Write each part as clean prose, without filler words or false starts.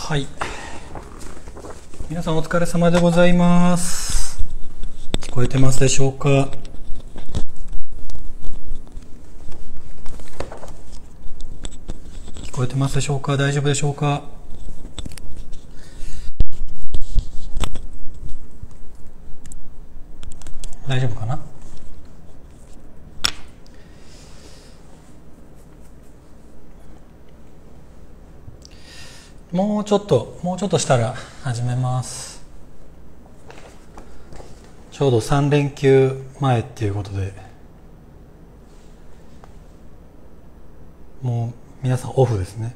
はい。皆さんお疲れ様でございます。聞こえてますでしょうか？聞こえてますでしょうか？大丈夫でしょうか？大丈夫かな？もうちょっとしたら始めます。ちょうど3連休前っていうことで、もう皆さんオフですね。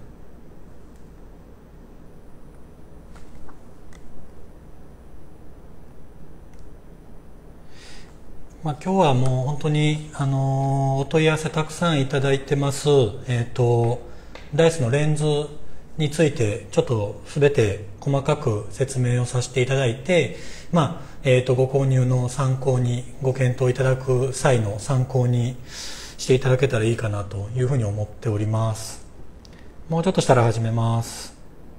今日はもう本当に、お問い合わせたくさんいただいてます。ダイスのレンズについてちょっと全て細かく説明をさせていただいて、ご購入の参考に、ご検討いただく際の参考にしていただけたらいいかなというふうに思っております。もうちょっとしたら始めます。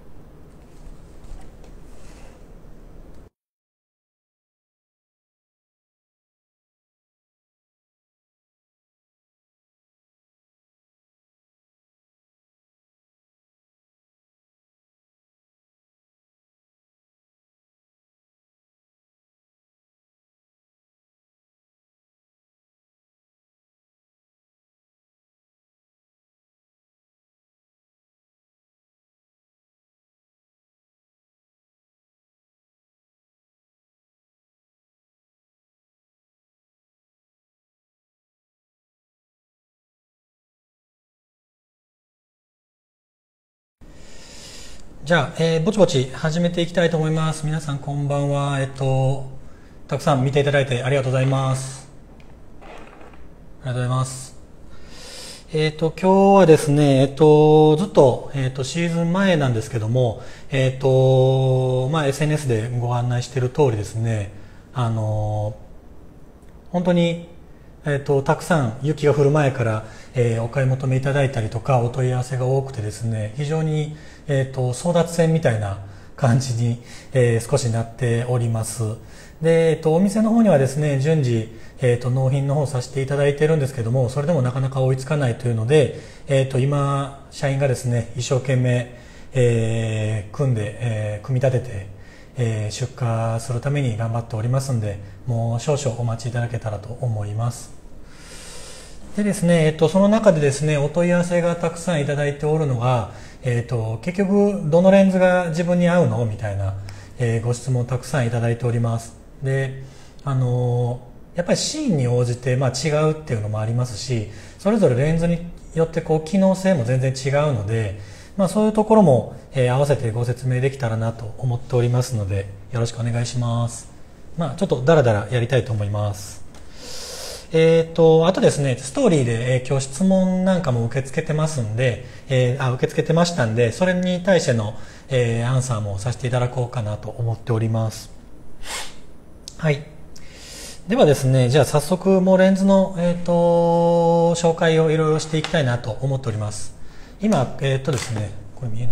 じゃあ、ぼちぼち始めていきたいと思います。皆さんこんばんは。たくさん見ていただいてありがとうございます。ありがとうございます。今日はですね、ずっと、シーズン前なんですけども、SNS でご案内している通りですね、本当に、たくさん雪が降る前から、お買い求めいただいたりとかお問い合わせが多くてですね、非常に、争奪戦みたいな感じに、少しなっております。で、お店の方にはですね、順次、納品の方させていただいてるんですけども、それでもなかなか追いつかないというので、今社員がですね一生懸命、組み立てて、出荷するために頑張っておりますので、もう少々お待ちいただけたらと思います。でですね、その中でですね、お問い合わせがたくさんいただいておるのが、結局どのレンズが自分に合うのみたいな、ご質問をたくさんいただいております。で、やっぱりシーンに応じて、違うっていうのもありますし、それぞれレンズによって機能性も全然違うので、そういうところも、合わせてご説明できたらなと思っておりますので、よろしくお願いします。ちょっとダラダラやりたいと思います。あとですね、ストーリーで、今日質問なんかも受け付けてますんで、受け付けてましたんで、それに対しての、アンサーもさせていただこうかなと思っております。はい。ではですね、じゃあ早速もうレンズの、紹介をいろいろしていきたいなと思っております。今、ですね、これ見え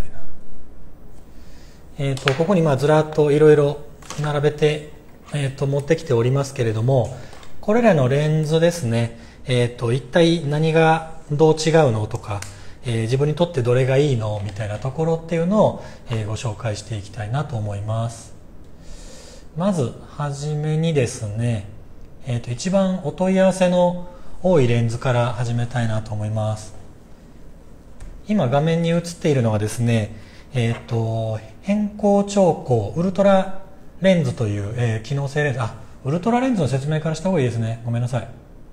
ないな。ここにずらっといろいろ並べて、持ってきておりますけれども、これらのレンズですね、一体何がどう違うのとか、自分にとってどれがいいのみたいなところっていうのを、ご紹介していきたいなと思います。まずはじめにですね、一番お問い合わせの多いレンズから始めたいなと思います。今画面に映っているのはですね、変光調光ウルトラレンズという、機能性レンズ、ウルトラレンズの説明からした方がいいですね。ごめんなさい。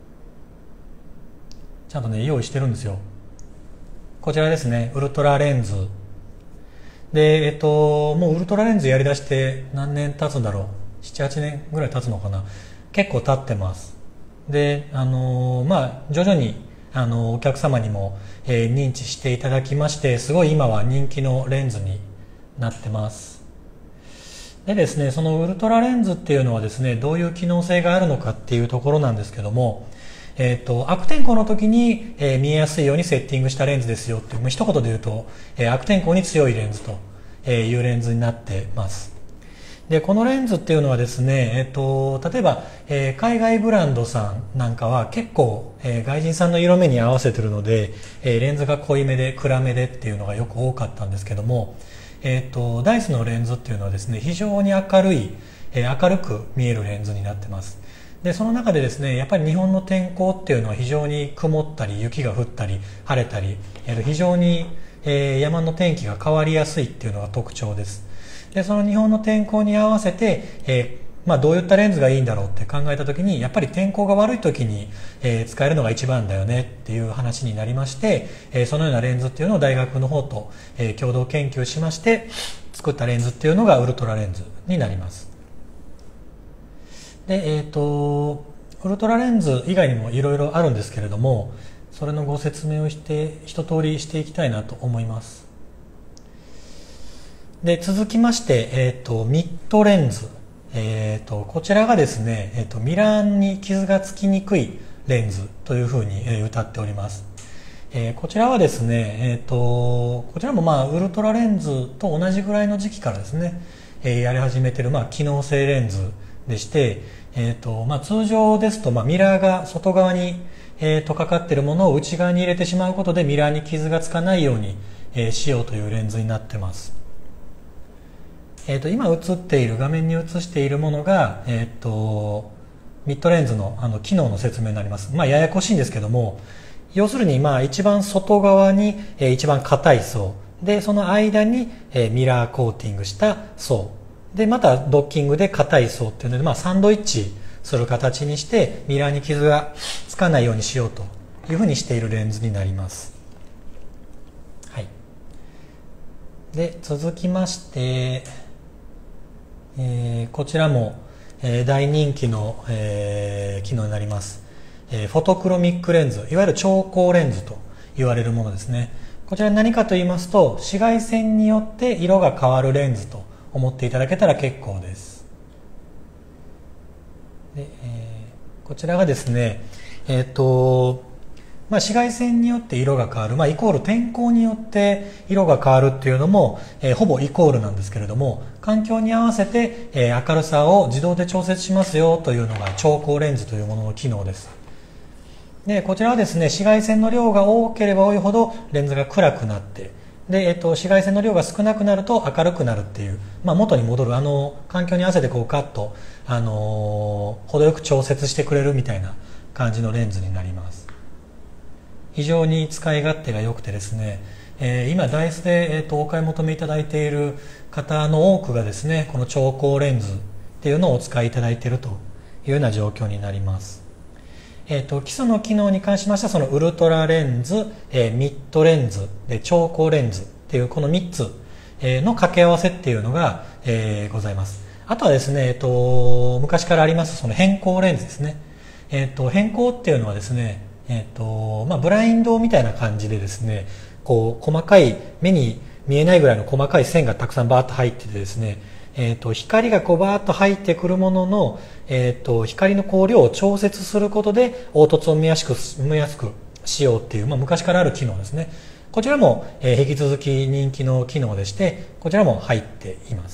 ちゃんとね、用意してるんですよ。こちらですね、ウルトラレンズ。で、もうウルトラレンズやりだして何年経つんだろう。7、8年ぐらい経つのかな。結構経ってます。で、徐々に、お客様にも、認知していただきまして、すごい今は人気のレンズになってます。でですね、そのウルトラレンズっていうのはですね、どういう機能性があるのかっていうところなんですけども、悪天候の時に、見えやすいようにセッティングしたレンズですよっていう、一言で言うと、悪天候に強いレンズというレンズになってます。でこのレンズっていうのはですね、例えば、海外ブランドさんなんかは結構、外人さんの色目に合わせてるので、レンズが濃いめで暗めでっていうのがよく多かったんですけども、ダイスのレンズっていうのはですね非常に明るく見えるレンズになってます。でその中でですねやっぱり日本の天候っていうのは非常に曇ったり雪が降ったり晴れたり、非常に、山の天気が変わりやすいっていうのが特徴です。でその日本の天候に合わせて、どういったレンズがいいんだろうって考えた時にやっぱり天候が悪い時に、使えるのが一番だよねっていう話になりまして、そのようなレンズっていうのを大学の方と、共同研究しまして作ったレンズっていうのがウルトラレンズになります。で、ウルトラレンズ以外にもいろいろあるんですけれども、それのご説明をして一通りしていきたいなと思います。で続きまして、ミッドレンズ、こちらがですね、ミラーに傷がつきにくいレンズというふうに、謳っております。こちらはですね、こちらもウルトラレンズと同じぐらいの時期からですね、やり始めている、機能性レンズでして、通常ですと、ミラーが外側に、かかっているものを内側に入れてしまうことでミラーに傷がつかないように、しようというレンズになっています。今映っている画面に映しているものが、ミッドレンズの、機能の説明になります。ややこしいんですけども、要するに一番外側に、一番硬い層でその間に、ミラーコーティングした層でまたドッキングで硬い層っていうので、サンドイッチする形にしてミラーに傷がつかないようにしようというふうにしているレンズになります。はい、で続きまして、こちらも、大人気の、機能になります。フォトクロミックレンズ、いわゆる調光レンズと言われるものですね。こちら何かと言いますと、紫外線によって色が変わるレンズと思っていただけたら結構です。で、こちらがですね、紫外線によって色が変わる、イコール天候によって色が変わるっていうのも、ほぼイコールなんですけれども、環境に合わせて、明るさを自動で調節しますよというのが調光レンズというものの機能です。でこちらはですね紫外線の量が多ければ多いほどレンズが暗くなって、で、紫外線の量が少なくなると明るくなるっていう、元に戻る環境に合わせてカッと、程よく調節してくれるみたいな感じのレンズになります。非常に使い勝手が良くてですね、今ダイスで、お買い求めいただいている方の多くがですねこの調光レンズっていうのをお使いいただいているというような状況になります。基礎の機能に関しましてはそのウルトラレンズ、ミッドレンズで調光レンズっていうこの3つの掛け合わせっていうのが、ございます。あとはですね、昔からありますその変光レンズですね。変光っていうのはですね、ブラインドみたいな感じでですね細かい目に見えないぐらいの細かい線がたくさんバーッと入っててですね、光がバーッと入ってくるものの、光の量を調節することで凹凸を見やすくしようっていう、昔からある機能ですね。こちらも、引き続き人気の機能でしてこちらも入っています。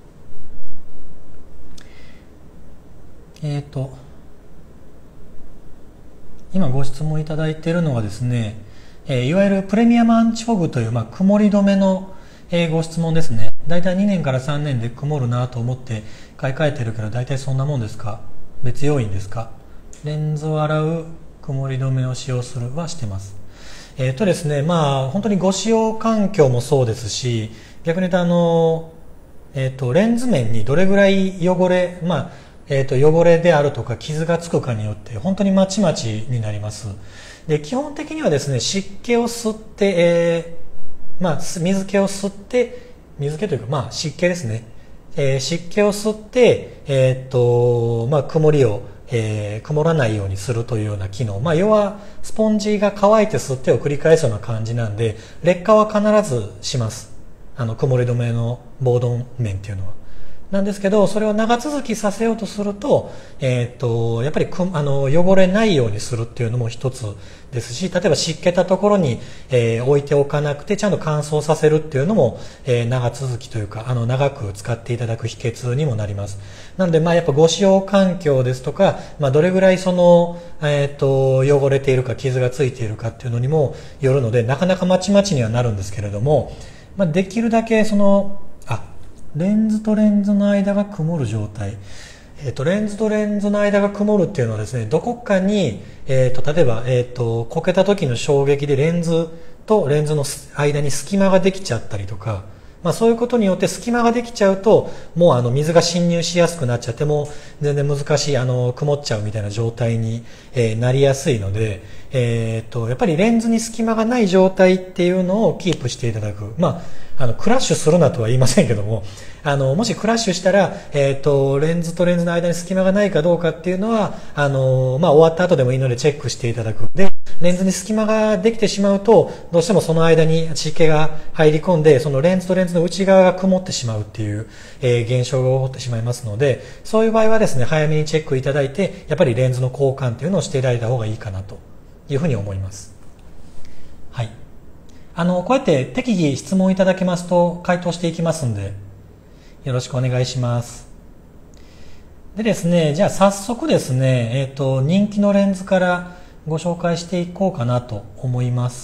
今ご質問いただいているのはですね、いわゆるプレミアムアンチフォグという、曇り止めのご質問ですね。だいたい2年から3年で曇るなと思って買い替えてるけどだいたいそんなもんですか？別要因ですか？レンズを洗う曇り止めを使用するはしてます。ですね、本当にご使用環境もそうですし、逆に言うとレンズ面にどれぐらい汚れであるとか傷がつくかによって本当にまちまちになります。で基本的にはですね湿気を吸って、水気を吸って水気というか湿気ですね、湿気を吸って、曇りを、曇らないようにするというような機能、要はスポンジが乾いて吸ってを繰り返すような感じなんで劣化は必ずします。曇り止めのボード面っていうのは。 なんですけど、それを長続きさせようとすると、やっぱり汚れないようにするっていうのも一つですし、例えば湿気たところに、置いておかなくて、ちゃんと乾燥させるっていうのも、長続きというか、長く使っていただく秘訣にもなります。なので、やっぱご使用環境ですとか、どれぐらい汚れているか、傷がついているかっていうのにもよるので、なかなかまちまちにはなるんですけれども、できるだけレンズとレンズの間が曇る状態。レンズとレンズの間が曇るっていうのはですね、どこかに、例えば、こけた時の衝撃でレンズとレンズの間に隙間ができちゃったりとか、そういうことによって隙間ができちゃうと、もう水が侵入しやすくなっちゃって、もう全然難しい、曇っちゃうみたいな状態に、なりやすいので、やっぱりレンズに隙間がない状態っていうのをキープしていただく。クラッシュするなとは言いませんけども、もしクラッシュしたら、レンズとレンズの間に隙間がないかどうかっていうのは、終わった後でもいいのでチェックしていただく。で、レンズに隙間ができてしまうと、どうしてもその間に湿気が入り込んで、そのレンズとレンズの内側が曇ってしまうっていう、現象が起こってしまいますので、そういう場合はですね、早めにチェックいただいて、やっぱりレンズの交換っていうのをしていただいた方がいいかなというふうに思います。はい。こうやって適宜質問いただけますと回答していきますんで、よろしくお願いします。でですね、じゃあ早速ですね、人気のレンズからご紹介していこうかなと思います。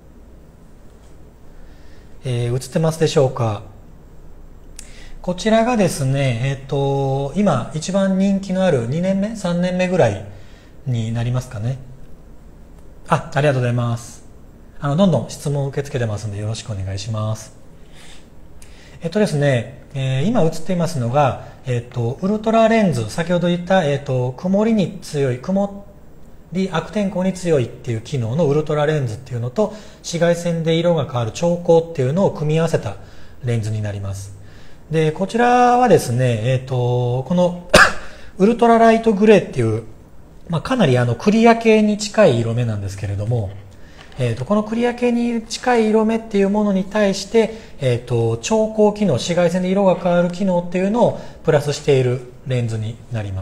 映ってますでしょうか。こちらがですね、今一番人気のある2年目 ?3 年目ぐらいになりますかね。ありがとうございます。どんどん質問を受け付けてますのでよろしくお願いします。ですね、今映っていますのが、ウルトラレンズ、先ほど言った、曇りに強い、曇り悪天候に強いっていう機能のウルトラレンズっていうのと、紫外線で色が変わる調光っていうのを組み合わせたレンズになります。で、こちらはですね、このウルトラライトグレーっていう、かなりクリア系に近い色目なんですけれども、このクリア系に近い色目っていうものに対して、調光機能、紫外線で色が変わる機能っていうのをプラスしているレンズになります。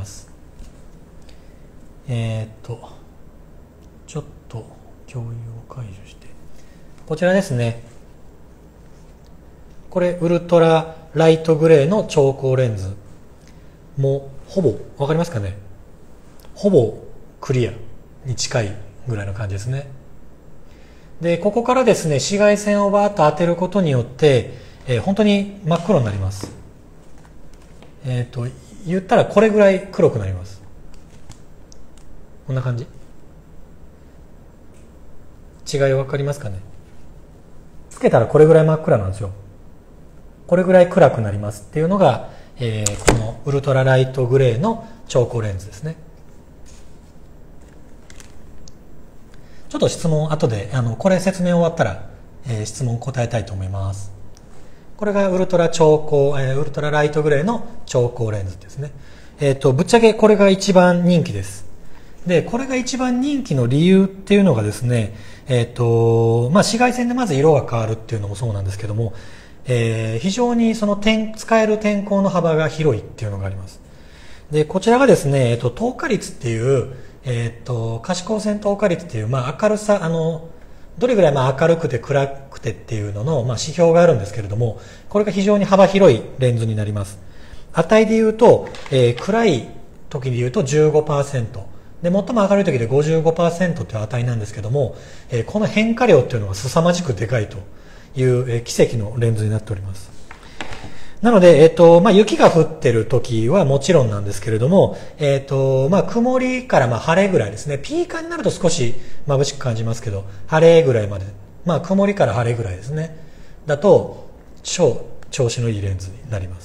ちょっと共有を解除して、こちらですね。これウルトラライトグレーの調光レンズ。もうほぼ、わかりますかね。ほぼクリアに近いぐらいの感じですね。で、ここからですね、紫外線をバーッと当てることによって、本当に真っ黒になります。言ったらこれぐらい黒くなります。こんな感じ。違いわかりますかね。つけたらこれぐらい真っ暗なんですよ。これぐらい暗くなりますっていうのが、このウルトラライトグレーの調光レンズですね。ちょっと質問後で、これ説明終わったら、質問答えたいと思います。これがウルトラライトグレーの調光レンズですね。ぶっちゃけこれが一番人気です。で、これが一番人気の理由っていうのがですね、紫外線でまず色が変わるっていうのもそうなんですけども、非常にその使える天候の幅が広いっていうのがあります。で、こちらがですね、透過率っていう、可視光線透過率っていう、明るさ、どれぐらい明るくて暗くてっていうのの、指標があるんですけれども、これが非常に幅広いレンズになります。値で言うと、暗い時で言うと 15%、で、最も明るい時で 55% という値なんですけども、この変化量っていうのは凄まじくでかいという、奇跡のレンズになっております。なので、雪が降ってる時はもちろんなんですけれども、曇りから晴れぐらいですね。ピーカーになると少し眩しく感じますけど、晴れぐらいまで。曇りから晴れぐらいですね。だと、調子のいいレンズになります。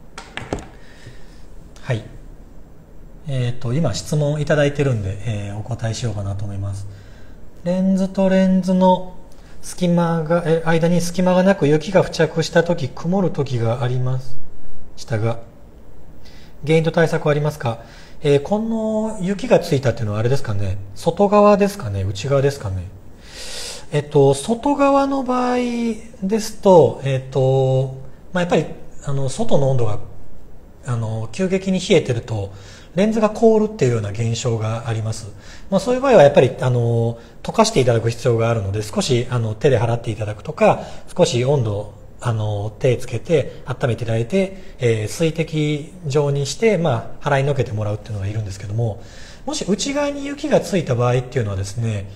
はい。今質問いただいてるんで、お答えしようかなと思います。レンズとレンズの間に隙間がなく雪が付着したとき、曇るときがありましたが、原因と対策はありますか？この雪がついたっていうのはあれですかね、外側ですかね、内側ですかね。外側の場合ですと、やっぱり外の温度が急激に冷えてるとレンズが凍るっていうような現象があります。そういう場合はやっぱり溶かしていただく必要があるので、少し手で払っていただくとか、少し温度手つけて温めていただいて、水滴状にして、払いのけてもらうっていうのがいるんですけども、もし内側に雪がついた場合っていうのはですね、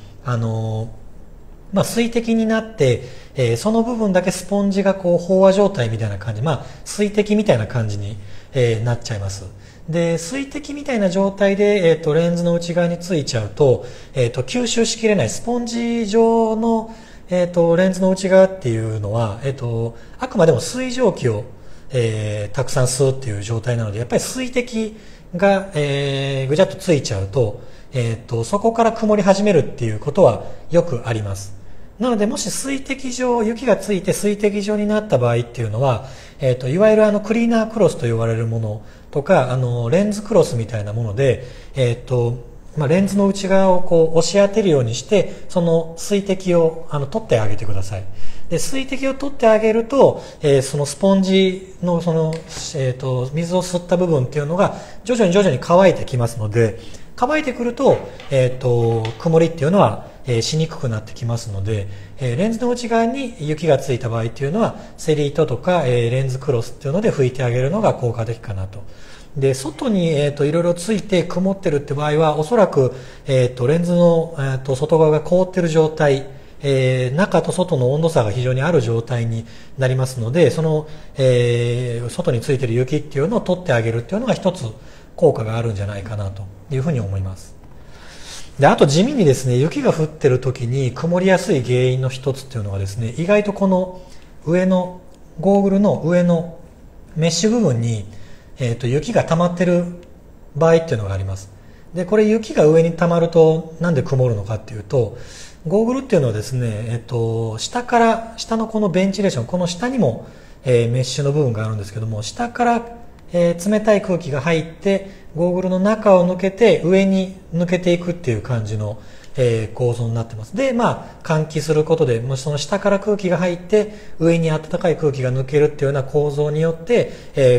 水滴になって、その部分だけスポンジがこう飽和状態みたいな感じ、水滴みたいな感じに、なっちゃいます。で、水滴みたいな状態で、レンズの内側についちゃうと、吸収しきれないスポンジ状の、レンズの内側っていうのは、あくまでも水蒸気を、たくさん吸うっていう状態なので、やっぱり水滴が、ぐちゃっとついちゃうと、そこから曇り始めるっていうことはよくあります。なので、もし水滴状、雪がついて水滴状になった場合っていうのは、いわゆるクリーナークロスと呼ばれるものとか、レンズクロスみたいなもので、レンズの内側をこう押し当てるようにして、その水滴を取ってあげてください。で、水滴を取ってあげると、そのスポンジの水を吸った部分っていうのが徐々に乾いてきますので、乾いてくると、曇りっていうのは、しにくくなってきますので、レンズの内側に雪がついた場合っていうのは、セリートとか、レンズクロスっていうので拭いてあげるのが効果的かなと。で、外に、いろいろついて曇ってるって場合は、おそらく、レンズの、外側が凍ってる状態、中と外の温度差が非常にある状態になりますので、その、外についてる雪っていうのを取ってあげるっていうのが一つ効果があるんじゃないかなというふうに思います。で、あと地味にですね、雪が降ってる時に曇りやすい原因の一つっていうのはですね、意外とこの上の、ゴーグルの上のメッシュ部分に、雪が溜まってる場合っていうのがあります。で、これ雪が上に溜まるとなんで曇るのかっていうと、ゴーグルっていうのはですね、下のこのベンチレーション、この下にも、メッシュの部分があるんですけども、下から、冷たい空気が入って、ゴーグルの中を抜けて上に抜けていくっていう感じの、構造になってます。で、換気することで、もしその下から空気が入って、上に暖かい空気が抜けるっていうような構造によって、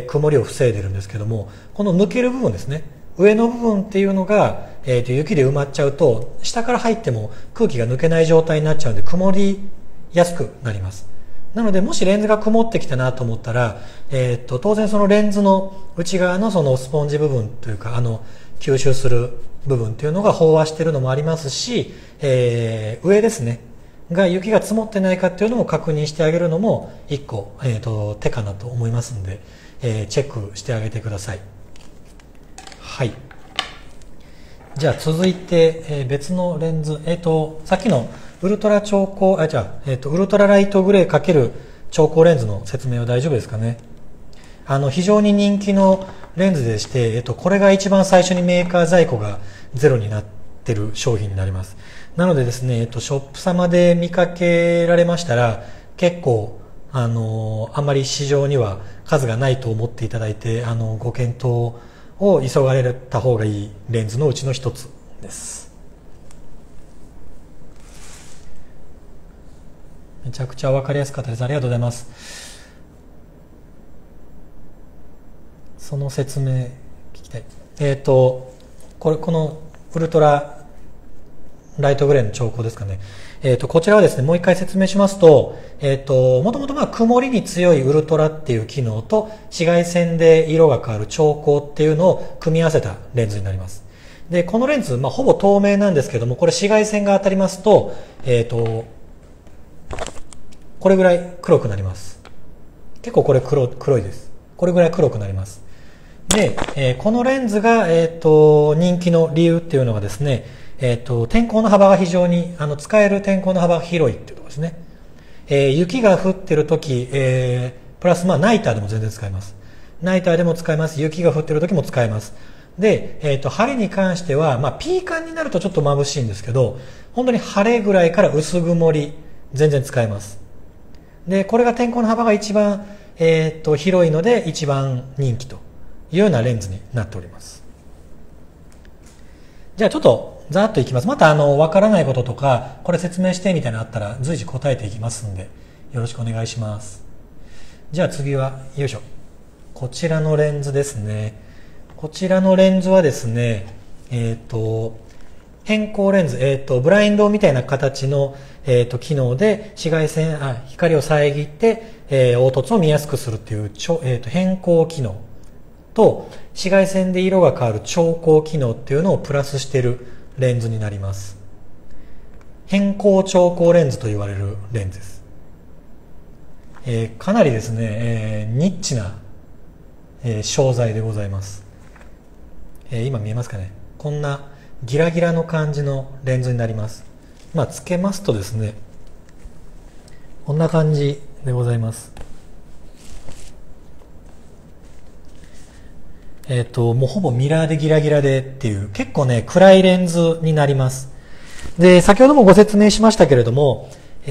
曇りを防いでるんですけども、この抜ける部分ですね。上の部分っていうのが、雪で埋まっちゃうと、下から入っても空気が抜けない状態になっちゃうんで、曇りやすくなります。なので、もしレンズが曇ってきたなと思ったら、当然そのレンズの内側のそのスポンジ部分というか、吸収する部分っていうのが飽和しているのもありますし、上ですね、が雪が積もってないかっていうのも確認してあげるのも一個、手かなと思いますんで、チェックしてあげてください。はい。じゃあ続いて、別のレンズ、さっきのウルトラ超光、ウルトラライトグレー×超光レンズの説明は大丈夫ですかね。非常に人気のレンズでして、これが一番最初にメーカー在庫がゼロになってる商品になります。なのでですね、ショップ様で見かけられましたら、結構、あんまり市場には数がないと思っていただいて、ご検討を急がれた方がいいレンズのうちの一つです。めちゃくちゃ分かりやすかったです。ありがとうございます。その説明聞きたい。このウルトラライトグレーの超光ですかね。こちらはですね、もう一回説明しますと、もともと曇りに強いウルトラっていう機能と紫外線で色が変わる超光っていうのを組み合わせたレンズになります。で、このレンズ、ほぼ透明なんですけども、これ紫外線が当たりますと、これぐらい黒くなります。結構これ黒いです。これぐらい黒くなります。で、このレンズが、人気の理由っていうのがですね、天候の幅が非常に、使える天候の幅が広いっていうところですね。雪が降ってる時、プラスナイターでも全然使えます。ナイターでも使えます。雪が降ってる時も使えます。で、晴れに関しては、ピーカンになるとちょっと眩しいんですけど、本当に晴れぐらいから薄曇り、全然使えます。で、これが天候の幅が一番、広いので一番人気というようなレンズになっております。じゃあちょっとざーっといきます。またわからないこととか、これ説明してみたいなのあったら随時答えていきますんで、よろしくお願いします。じゃあ次は、よいしょ。 こちらのレンズですね。こちらのレンズはですね、偏光レンズ、ブラインドみたいな形の、機能で光を遮って、凹凸を見やすくするっていう、偏光機能と紫外線で色が変わる調光機能っていうのをプラスしているレンズになります。偏光調光レンズと言われるレンズです。かなりですね、ニッチな、商材でございます。今見えますかね。こんなギラギラの感じのレンズになります。つけますとですね、こんな感じでございます。もうほぼミラーでギラギラでっていう結構ね暗いレンズになります。で、先ほどもご説明しましたけれども、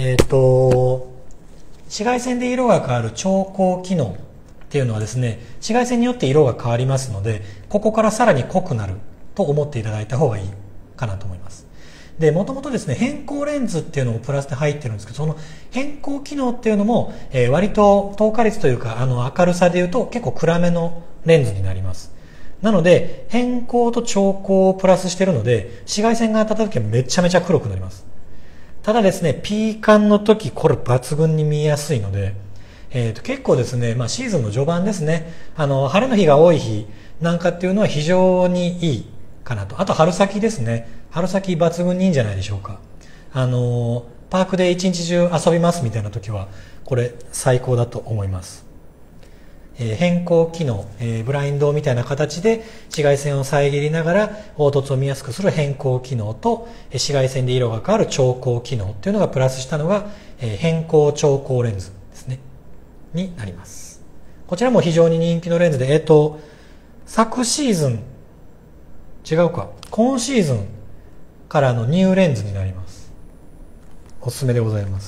紫外線で色が変わる調光機能っていうのはですね、紫外線によって色が変わりますので、ここからさらに濃くなると思っていただいた方がいいかなと思います。で、もともとですね、偏光レンズっていうのもプラスで入ってるんですけど、その偏光機能っていうのも、割と透過率というか、明るさでいうと結構暗めのレンズになります。なので、偏光と調光をプラスしているので、紫外線が当たった時はめちゃめちゃ黒くなります。ただですね、ピーカンの時、これ抜群に見えやすいので、結構ですね、シーズンの序盤ですね、晴れの日が多い日なんかっていうのは非常にいいかなと。あと春先ですね。春先抜群にいいんじゃないでしょうか。パークで一日中遊びますみたいな時は、これ最高だと思います。偏光機能、ブラインドみたいな形で紫外線を遮りながら凹凸を見やすくする偏光機能と、紫外線で色が変わる調光機能っていうのがプラスしたのが、偏光調光レンズですね。になります。こちらも非常に人気のレンズで、昨シーズン、違うか、今シーズンからのニューレンズになります。おすすめでございます。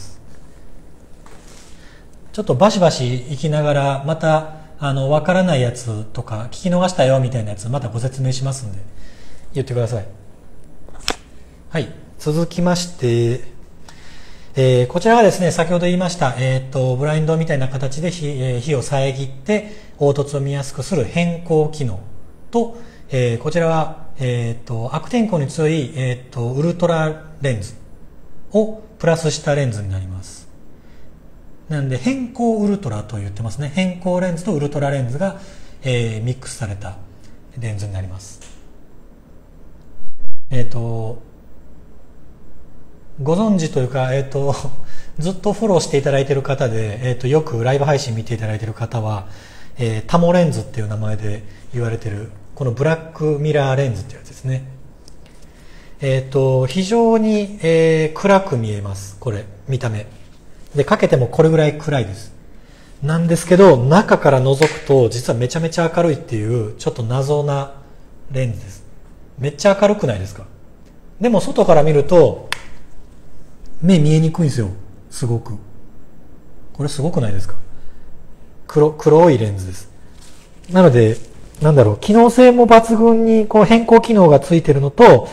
ちょっとバシバシ行きながら、また、わからないやつとか、聞き逃したよみたいなやつ、またご説明しますんで、言ってください。はい。続きまして、こちらがですね、先ほど言いました、ブラインドみたいな形で火を遮って凹凸を見やすくする偏光機能と、こちらは、悪天候に強い、ウルトラレンズをプラスしたレンズになります。なんで、偏光ウルトラと言ってますね。偏光レンズとウルトラレンズが、ミックスされたレンズになります。ご存知というか、ずっとフォローしていただいている方で、よくライブ配信見ていただいている方は、タモレンズっていう名前で言われている、このブラックミラーレンズっていうやつですね。非常に、暗く見えます。これ、見た目。で、かけてもこれぐらい暗いです。なんですけど、中から覗くと、実はめちゃめちゃ明るいっていう、ちょっと謎なレンズです。めっちゃ明るくないですか？でも、外から見ると、目見えにくいんですよ。すごく。これすごくないですか？黒いレンズです。なので、機能性も抜群にこう変更機能がついてるのと、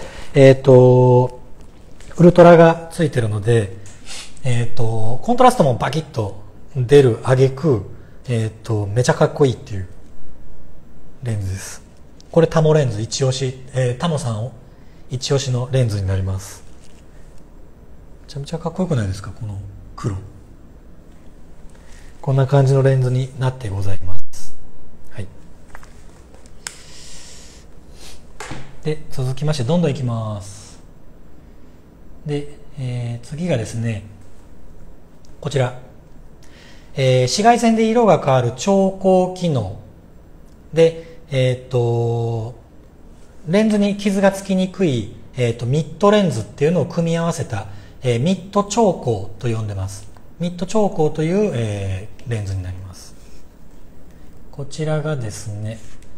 ウルトラがついてるので、コントラストもバキッと出る挙句、めちゃかっこいいっていうレンズです。これタモレンズ一押し、タモさんを一押しのレンズになります。めちゃめちゃかっこよくないですか、この黒。こんな感じのレンズになってございます。はい。で、続きましてどんどんいきます。で、次がですね、こちら、紫外線で色が変わる調光機能で、レンズに傷がつきにくい、ミッドレンズっていうのを組み合わせた、ミッド調光と呼んでます。ミッド調光という、レンズになります。こちらがですね、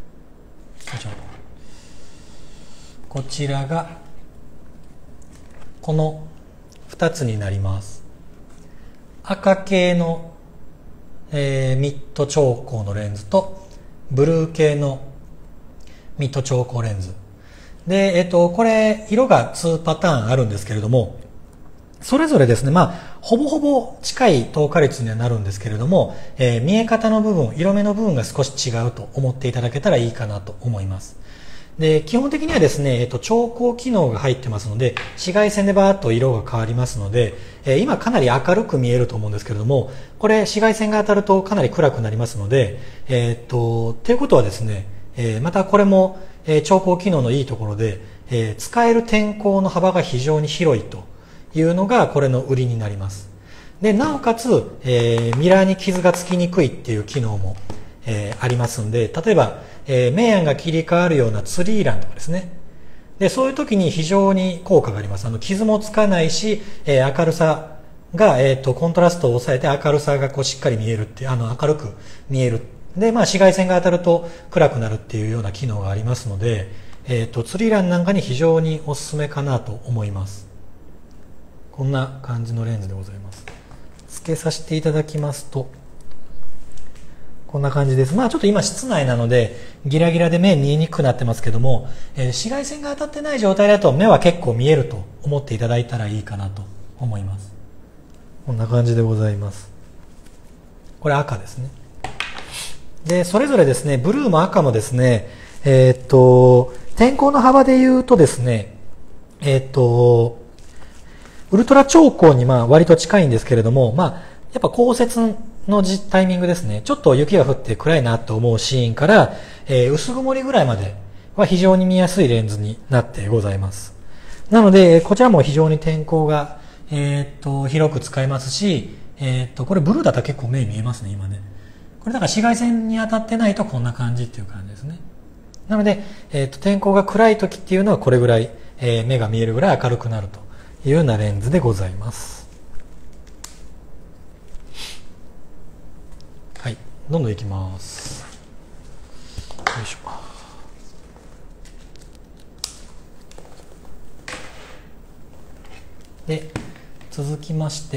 こちらがこの2つになります。赤系の、ミッド調光のレンズとブルー系のミッド調光レンズで、これ色が2パターンあるんですけれども、それぞれですね、 ほぼほぼ近い透過率にはなるんですけれども、見え方の部分、色目の部分が少し違うと思っていただけたらいいかなと思います。で、基本的にはですね、調光機能が入ってますので、紫外線でバーッと色が変わりますので、今かなり明るく見えると思うんですけれども、これ紫外線が当たるとかなり暗くなりますので、ということはですね、またこれも、調光機能のいいところで、使える点光の幅が非常に広いというのがこれの売りになります。で、なおかつ、ミラーに傷がつきにくいっていう機能も、ありますんで、例えば、明暗が切り替わるようなツリーランとかですね。で、そういう時に非常に効果があります。傷もつかないし、明るさが、コントラストを抑えて明るさがこうしっかり見えるっていう、明るく見える。で、紫外線が当たると暗くなるっていうような機能がありますので、ツリーランなんかに非常におすすめかなと思います。こんな感じのレンズでございます。つけさせていただきますと、こんな感じです。まあちょっと今室内なのでギラギラで目見えにくくなってますけども、紫外線が当たってない状態だと目は結構見えると思っていただいたらいいかなと思います。こんな感じでございます。これ赤ですね。で、それぞれですね、ブルーも赤もですね、天候の幅で言うとですね、ウルトラ調光に割と近いんですけれども、やっぱ降雪のタイミングですね。ちょっと雪が降って暗いなと思うシーンから、薄曇りぐらいまでは非常に見やすいレンズになってございます。なので、こちらも非常に天候が、広く使えますし、これブルーだったら結構目見えますね、今ね。これだから紫外線に当たってないとこんな感じっていう感じですね。なので、天候が暗い時っていうのはこれぐらい、目が見えるぐらい明るくなるというようなレンズでございます。はい、どんどんいきます。よいしょ。で、続きまして、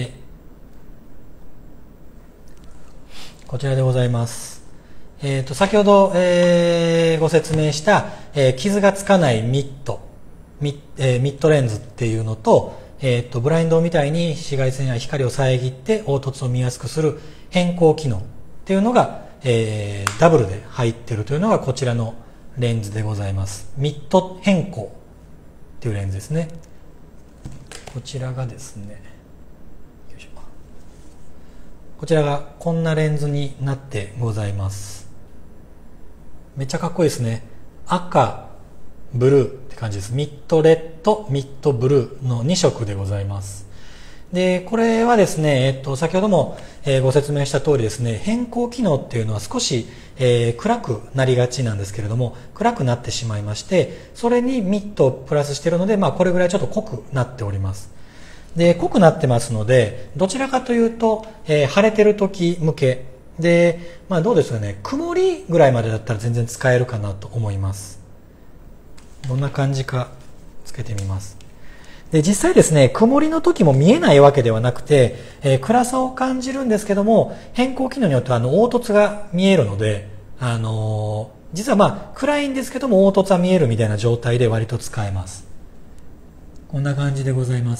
こちらでございます。先ほど、ご説明した、傷がつかないミッドレンズっていうのと、ブラインドみたいに紫外線や光を遮って凹凸を見やすくする変光機能っていうのが、ダブルで入っているというのがこちらのレンズでございます。ミッド変光っていうレンズですね。こちらがですね、よいしょ。こちらがこんなレンズになってございます。めっちゃかっこいいですね。赤、ブルーって感じです。ミッドレッド、ミッドブルーの2色でございます。で、これはですね、先ほども、ご説明した通りですね、変光機能っていうのは少し、暗くなりがちなんですけれども、暗くなってしまいまして、それにミッドをプラスしているので、これぐらいちょっと濃くなっております。で、濃くなってますので、どちらかというと、晴れてる時向けで、どうですかね、曇りぐらいまでだったら全然使えるかなと思います。どんな感じかつけてみます。で、実際ですね、曇りの時も見えないわけではなくて、暗さを感じるんですけども、変光機能によっては凹凸が見えるので、実は暗いんですけども凹凸は見えるみたいな状態で割と使えます。こんな感じでございます。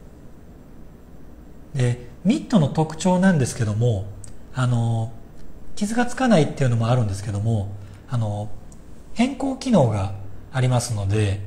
で、ミッドの特徴なんですけども、傷がつかないっていうのもあるんですけども、変光機能がありますので、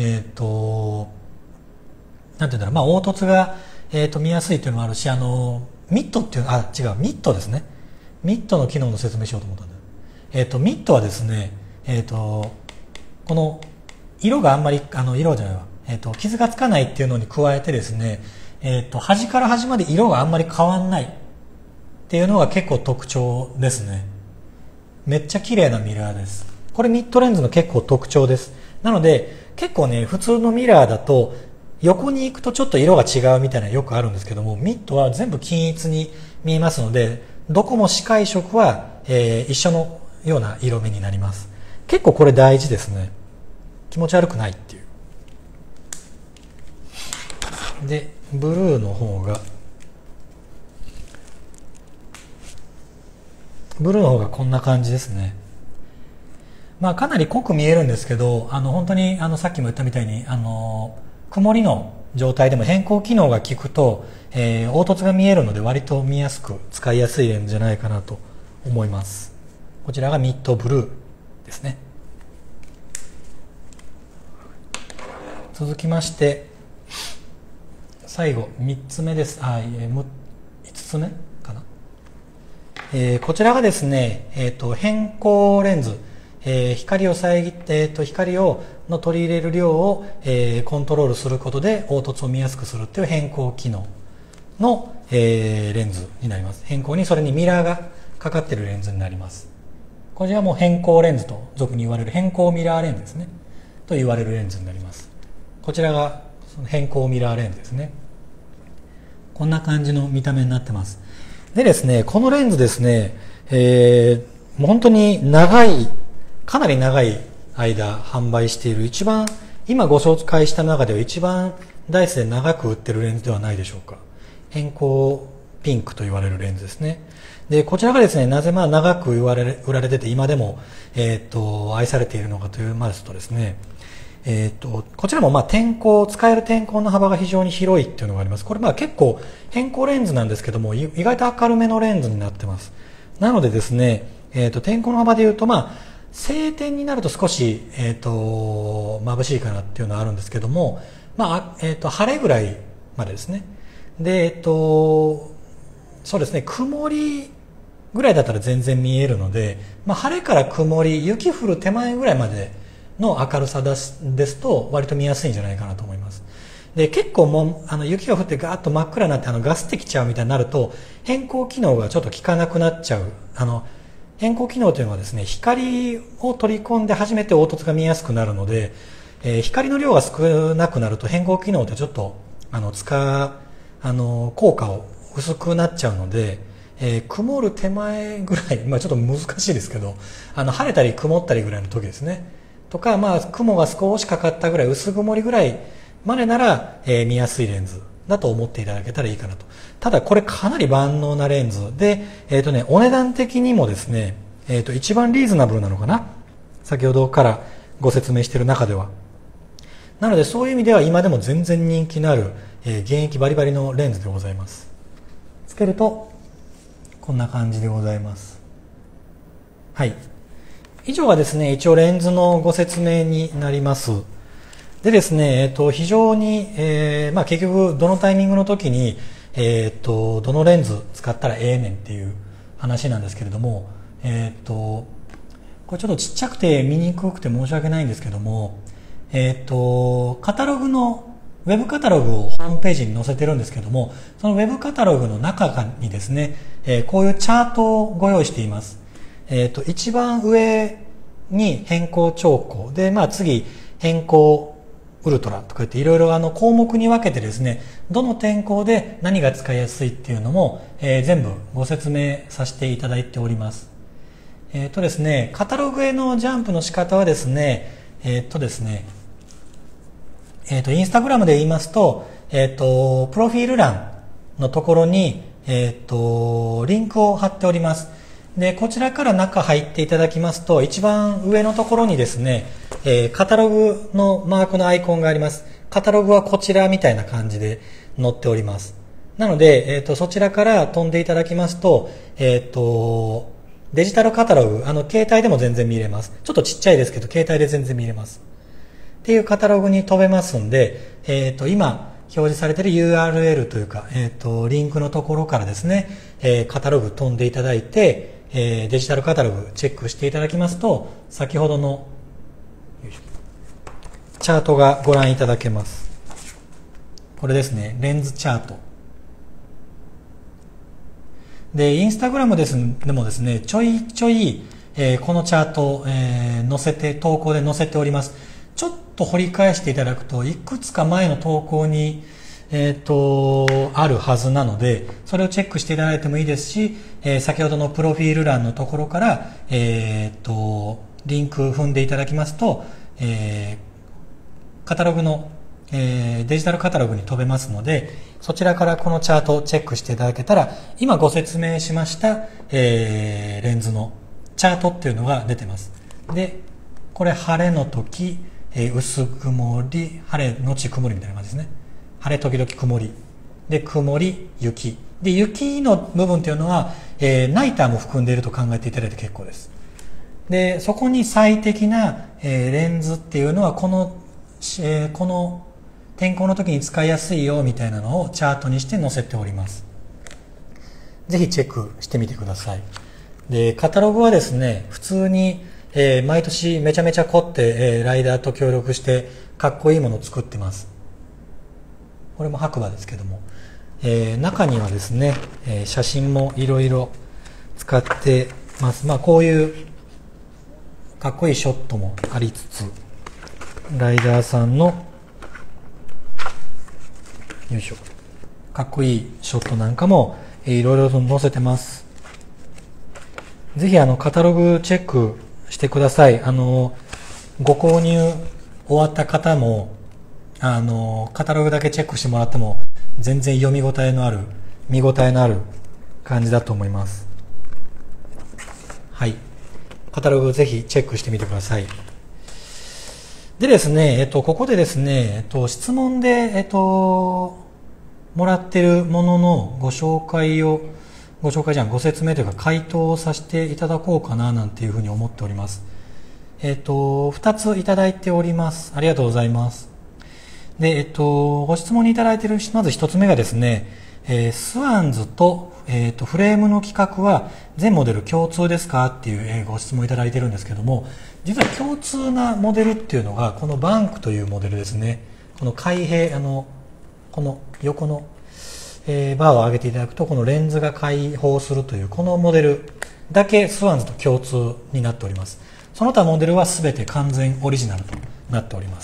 なんていうんだろう、凹凸が、見やすいというのもあるし、ミッドっていう、ミッドですね。ミッドの機能の説明しようと思ったんだ。ミッドはですね、この、色があんまり、色じゃないわ、傷がつかないっていうのに加えてですね、端から端まで色があんまり変わんないっていうのが結構特徴ですね。めっちゃ綺麗なミラーです。これミッドレンズの結構特徴です。なので、結構ね、普通のミラーだと、横に行くとちょっと色が違うみたいなのよくあるんですけども、ミッドは全部均一に見えますので、どこも視界色は、一緒のような色目になります。結構これ大事ですね。気持ち悪くないっていう。で、ブルーの方がこんな感じですね。かなり濃く見えるんですけど、本当にさっきも言ったみたいに曇りの状態でも変更機能が効くと、凹凸が見えるので割と見やすく使いやすいレンズじゃないかなと思います。こちらがミッドブルーですね。続きまして最後3つ目です。5つ目かな。こちらがですね、変更レンズ、光を遮って、光をの取り入れる量を、コントロールすることで凹凸を見やすくするっていう変更機能の、レンズになります。変更にそれにミラーがかかっているレンズになります。こちらはもう変更レンズと俗に言われる変更ミラーレンズですねと言われるレンズになります。こちらがその変更ミラーレンズですね。こんな感じの見た目になってます。でですね、このレンズですね、もう本当にかなり長い間販売している、一番今ご紹介した中では一番ダイスで長く売ってるレンズではないでしょうか。変更ピンクと言われるレンズですね。でこちらがですね、なぜ長く売られてて今でも、愛されているのかといいますとですね、こちらも使える天候の幅が非常に広いっていうのがあります。これ結構変更レンズなんですけども、意外と明るめのレンズになってます。なのでですね、天候の幅でいうと晴天になると少し、眩しいかなっていうのはあるんですけども、晴れぐらいまでですね。で、そうですね、曇りぐらいだったら全然見えるので、晴れから曇り、雪降る手前ぐらいまでの明るさですと割と見やすいんじゃないかなと思います。で結構もう雪が降ってガーッと真っ暗になってガスってきちゃうみたいになると変更機能がちょっと効かなくなっちゃう。変更機能というのはですね、光を取り込んで初めて凹凸が見やすくなるので、光の量が少なくなると変更機能ってちょっと効果を薄くなっちゃうので、曇る手前ぐらい、ちょっと難しいですけど、晴れたり曇ったりぐらいの時ですねとか、雲が少しかかったぐらい、薄曇りぐらいまでなら、見やすいレンズだと思っていただけたらいいかなと。ただこれかなり万能なレンズで、お値段的にもですね、一番リーズナブルなのかな、先ほどからご説明している中では。なのでそういう意味では今でも全然人気のある、現役バリバリのレンズでございます。つけるとこんな感じでございます。はい、以上がですね、一応レンズのご説明になります。でですね、非常に、結局どのタイミングの時に、どのレンズ使ったらええねんっていう話なんですけれども、これちょっとちっちゃくて見にくくて申し訳ないんですけども、カタログのウェブカタログをホームページに載せてるんですけども、そのウェブカタログの中にですね、こういうチャートをご用意しています。一番上に変更兆候で、次変更ウルトラとか言っていろいろ項目に分けてですね、どの天候で何が使いやすいっていうのも、全部ご説明させていただいております。ですね、カタログへのジャンプの仕方はですね、ですね、インスタグラムで言いますと、プロフィール欄のところに、リンクを貼っております。で、こちらから中入っていただきますと、一番上のところにですね、カタログのマークのアイコンがあります。カタログはこちらみたいな感じで載っております。なので、そちらから飛んでいただきますと、デジタルカタログ、携帯でも全然見れます。ちょっとちっちゃいですけど、携帯で全然見れます。っていうカタログに飛べますんで、今表示されている URL というか、リンクのところからですね、カタログ飛んでいただいて、デジタルカタログチェックしていただきますと、先ほどのチャートがご覧いただけます。これですね、レンズチャートで、インスタグラムでもですね、ちょいちょい、このチャート、投稿で載せております。ちょっと掘り返していただくといくつか前の投稿に、あるはずなので、それをチェックしていただいてもいいですし、先ほどのプロフィール欄のところから、リンク踏んでいただきますと、カタログの、デジタルカタログに飛べますので、そちらからこのチャートをチェックしていただけたら、今ご説明しました、レンズのチャートっていうのが出てます。で、これ晴れの時、薄曇り、晴れのち曇りみたいな感じですね。 晴れ時々曇り。で、曇り、雪。で、雪の部分っていうのは、ナイターも含んでいると考えていただいて結構です。で、そこに最適な、レンズっていうのは、この天候の時に使いやすいよみたいなのをチャートにして載せております。ぜひチェックしてみてください。で、カタログはですね、普通に、毎年めちゃめちゃ凝って、ライダーと協力してかっこいいものを作ってます。これも白馬ですけども、中にはですね、写真もいろいろ使ってます。まあこういうかっこいいショットもありつつ、ライダーさんのよいしょ、かっこいいショットなんかもいろいろと載せてます。ぜひカタログチェックしてください。ご購入終わった方もカタログだけチェックしてもらっても全然読み応えのある、見応えのある感じだと思います。はい、カタログぜひチェックしてみてください。でですね、ここでですね、質問でもらっているもののご説明というか回答をさせていただこうかななんていうふうに思っております。2ついただいております。ありがとうございます。で、ご質問にいただいている、まず1つ目がですね、スワンズと、フレームの規格は全モデル共通ですかっていう、ご質問いただいているんですけども、実は共通なモデルっていうのがこのバンクというモデルですね。この開閉、この横の、バーを上げていただくとこのレンズが開放するというこのモデルだけスワンズと共通になっております。その他モデルは全て完全オリジナルとなっております。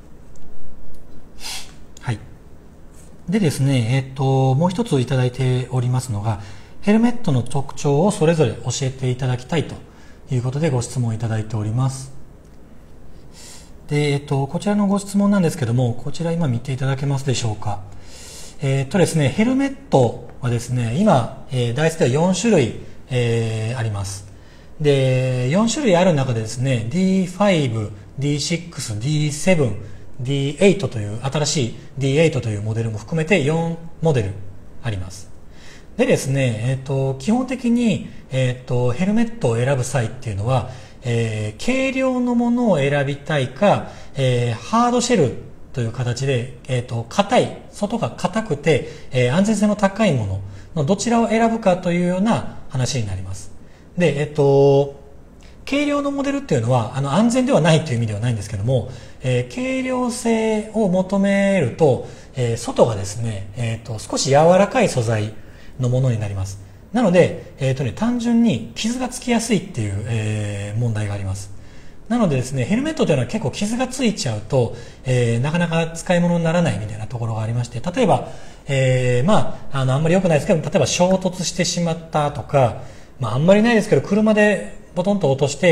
はい。でですね、もう一ついただいておりますのが、ヘルメットの特徴をそれぞれ教えていただきたいということでご質問いただいております。で、こちらのご質問なんですけども、こちら今見ていただけますでしょうか。ですね、ヘルメットはですね、今、ダイソーでは4種類、あります。で、4種類ある中でですね、D5、D6、D7、D8 という、新しい D8 というモデルも含めて4モデルあります。でですね、基本的に、ヘルメットを選ぶ際っていうのは、軽量のものを選びたいか、ハードシェルという形で、硬い、外が硬くて、安全性の高いもののどちらを選ぶかというような話になります。で、軽量のモデルっていうのは安全ではないという意味ではないんですけども、軽量性を求めると、外がですね、少し柔らかい素材のものになります。なので、単純に傷がつきやすいっていう、問題があります。なのでですね、ヘルメットというのは結構傷がついちゃうと、なかなか使い物にならないみたいなところがありまして、例えば、あんまり良くないですけど、例えば衝突してしまったとか、あんまりないですけど、車でボトンと落として、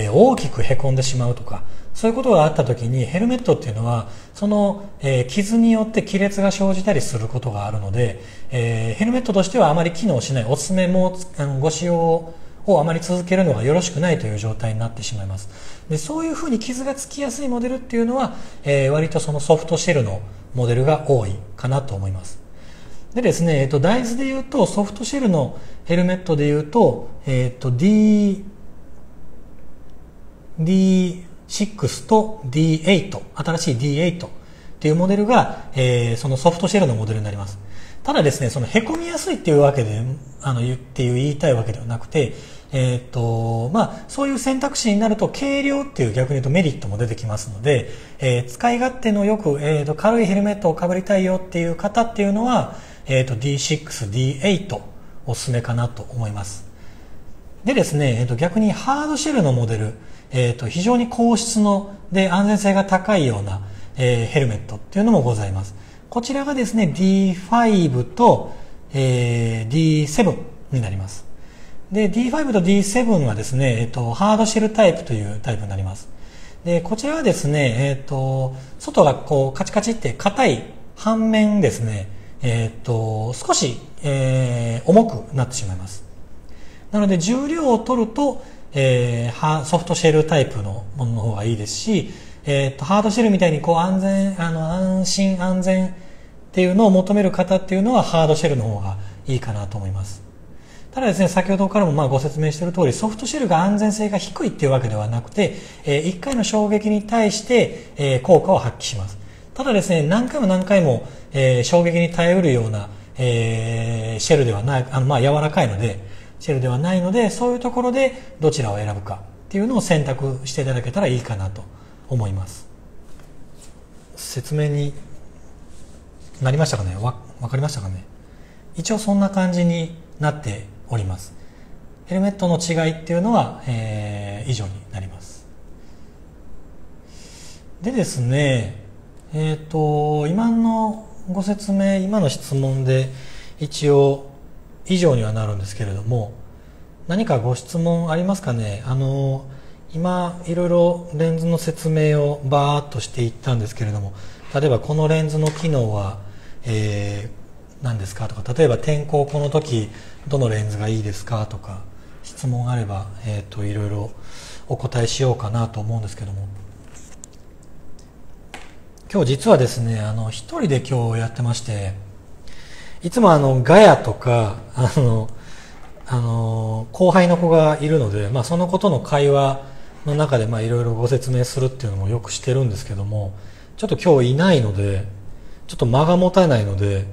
大きくへこんでしまうとか、そういうことがあった時にヘルメットっていうのはその、傷によって亀裂が生じたりすることがあるので、ヘルメットとしてはあまり機能しない、おすすめもご使用をあまり続けるのがよろしくないという状態になってしまいます。で、そういうふうに傷がつきやすいモデルっていうのは、割とそのソフトシェルのモデルが多いかなと思います。でですね、大豆で言うとソフトシェルのヘルメットで言うと、D6 と D8、新しい D8 っていうモデルが、そのソフトシェルのモデルになります。ただですね、その凹みやすいっていうわけで、言いたいわけではなくて、そういう選択肢になると軽量っていう逆に言うとメリットも出てきますので、使い勝手のよく、軽いヘルメットをかぶりたいよっていう方っていうのは、D6、D8 おすすめかなと思います。でですね、逆にハードシェルのモデル、非常に高質ので安全性が高いような、ヘルメットっていうのもございます。こちらがですね D5 と、D7 になります。で D5 と D7 はですね、ハードシェルタイプというタイプになります。でこちらはですね、外がこうカチカチって硬い反面ですね、少し、重くなってしまいます。なので重量を取ると、ソフトシェルタイプのものの方がいいですし、 ハードシェルみたいにこう安心安全っていうのを求める方っていうのはハードシェルの方がいいかなと思います。ただですね、先ほどからもご説明している通り、ソフトシェルが安全性が低いっていうわけではなくて、1回の衝撃に対して、効果を発揮します。ただですね、何回も何回も、衝撃に耐えうるような、シェルではない、柔らかいので、シェルではないので、そういうところでどちらを選ぶかっていうのを選択していただけたらいいかなと思います。説明になりましたかね。わかりましたかね。一応そんな感じになっております。ヘルメットの違いっていうのは、以上になります。でですね、今のご説明、今の質問で一応以上にはなるんですけれども、何かご質問ありますかね。今いろいろレンズの説明をバーッとしていったんですけれども、例えばこのレンズの機能は、何ですかとか、例えば天候この時どのレンズがいいですかとか、質問あれば、いろいろお答えしようかなと思うんですけども、今日実はですね、一人で今日やってまして、いつもガヤとか後輩の子がいるので、そのことの会話の中でいろいろご説明するっていうのもよくしてるんですけども、ちょっと今日いないのでちょっと間が持たないので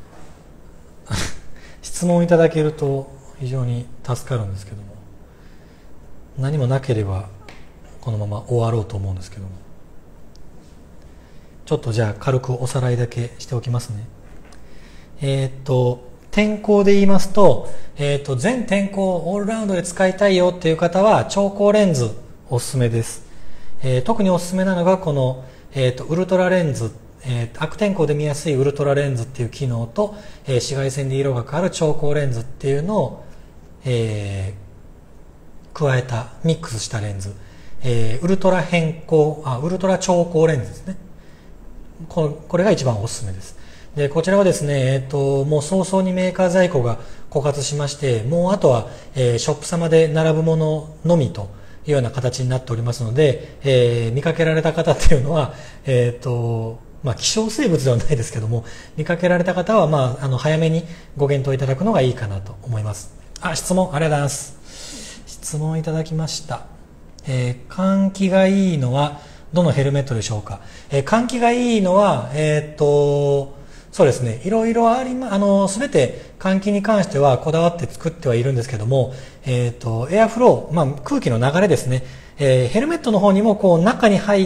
質問いただけると非常に助かるんですけども、何もなければこのまま終わろうと思うんですけども、ちょっとじゃあ軽くおさらいだけしておきますね。天候で言いますと、全天候オールラウンドで使いたいよっていう方は超光レンズおすすめです。特におすすめなのがこの、ウルトラレンズ、悪天候で見やすいウルトラレンズっていう機能と、紫外線で色が変わる超光レンズっていうのを、加えたミックスしたレンズ、ウルトラ超光レンズですね。これが一番おすすめです。でこちらはですね、もう早々にメーカー在庫が枯渇しまして、もうあとは、ショップ様で並ぶもののみというような形になっておりますので、見かけられた方っていうのは、希少生物ではないですけども、見かけられた方は、早めにご検討いただくのがいいかなと思います。質問ありがとうございます。質問いただきました。換気がいいのはどのヘルメットでしょうか。換気がいいのは、そうですね、いろいろありすべて換気に関してはこだわって作ってはいるんですけども、エアフロー、空気の流れですね。ヘルメットの方にもこう中に入って、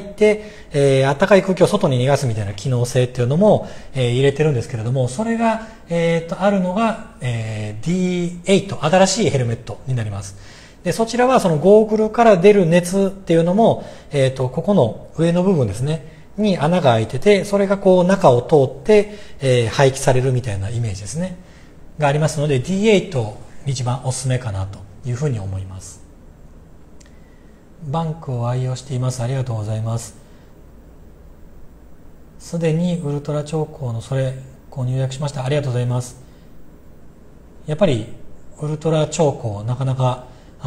暖かい空気を外に逃がすみたいな機能性っていうのも、入れてるんですけれども、それが、あるのが、D8、新しいヘルメットになります。でそちらはそのゴーグルから出る熱っていうのも、ここの上の部分ですねに穴が開いてて、それがこう中を通って、排気されるみたいなイメージですねがありますので、 D8 一番おすすめかなというふうに思います。バンクを愛用しています。ありがとうございます。すでにウルトラ超光のそれ購入予約しました。ありがとうございます。やっぱりウルトラ超光なかなか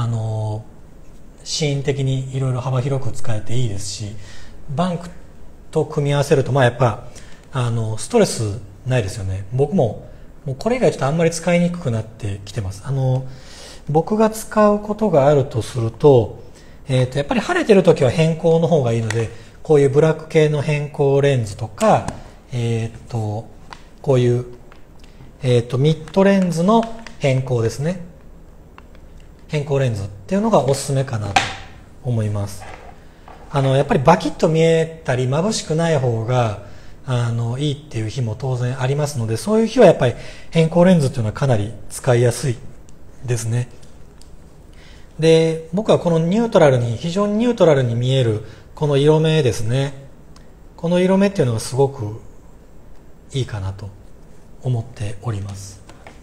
シーン的にいろいろ幅広く使えていいですし、バンクと組み合わせるとやっぱストレスないですよね。僕もうこれ以外ちょっとあんまり使いにくくなってきてます。僕が使うことがあるとすると、やっぱり晴れてる時は偏光の方がいいので、こういうブラック系の偏光レンズとか、こういう、ミッドレンズの偏光ですね。偏光レンズっていうのがおすすめかなと思います。やっぱりバキッと見えたり眩しくない方がいいっていう日も当然ありますので、そういう日はやっぱり偏光レンズっていうのはかなり使いやすいですね。で僕はこの非常にニュートラルに見えるこの色目ですね、この色目っていうのがすごくいいかなと思っております。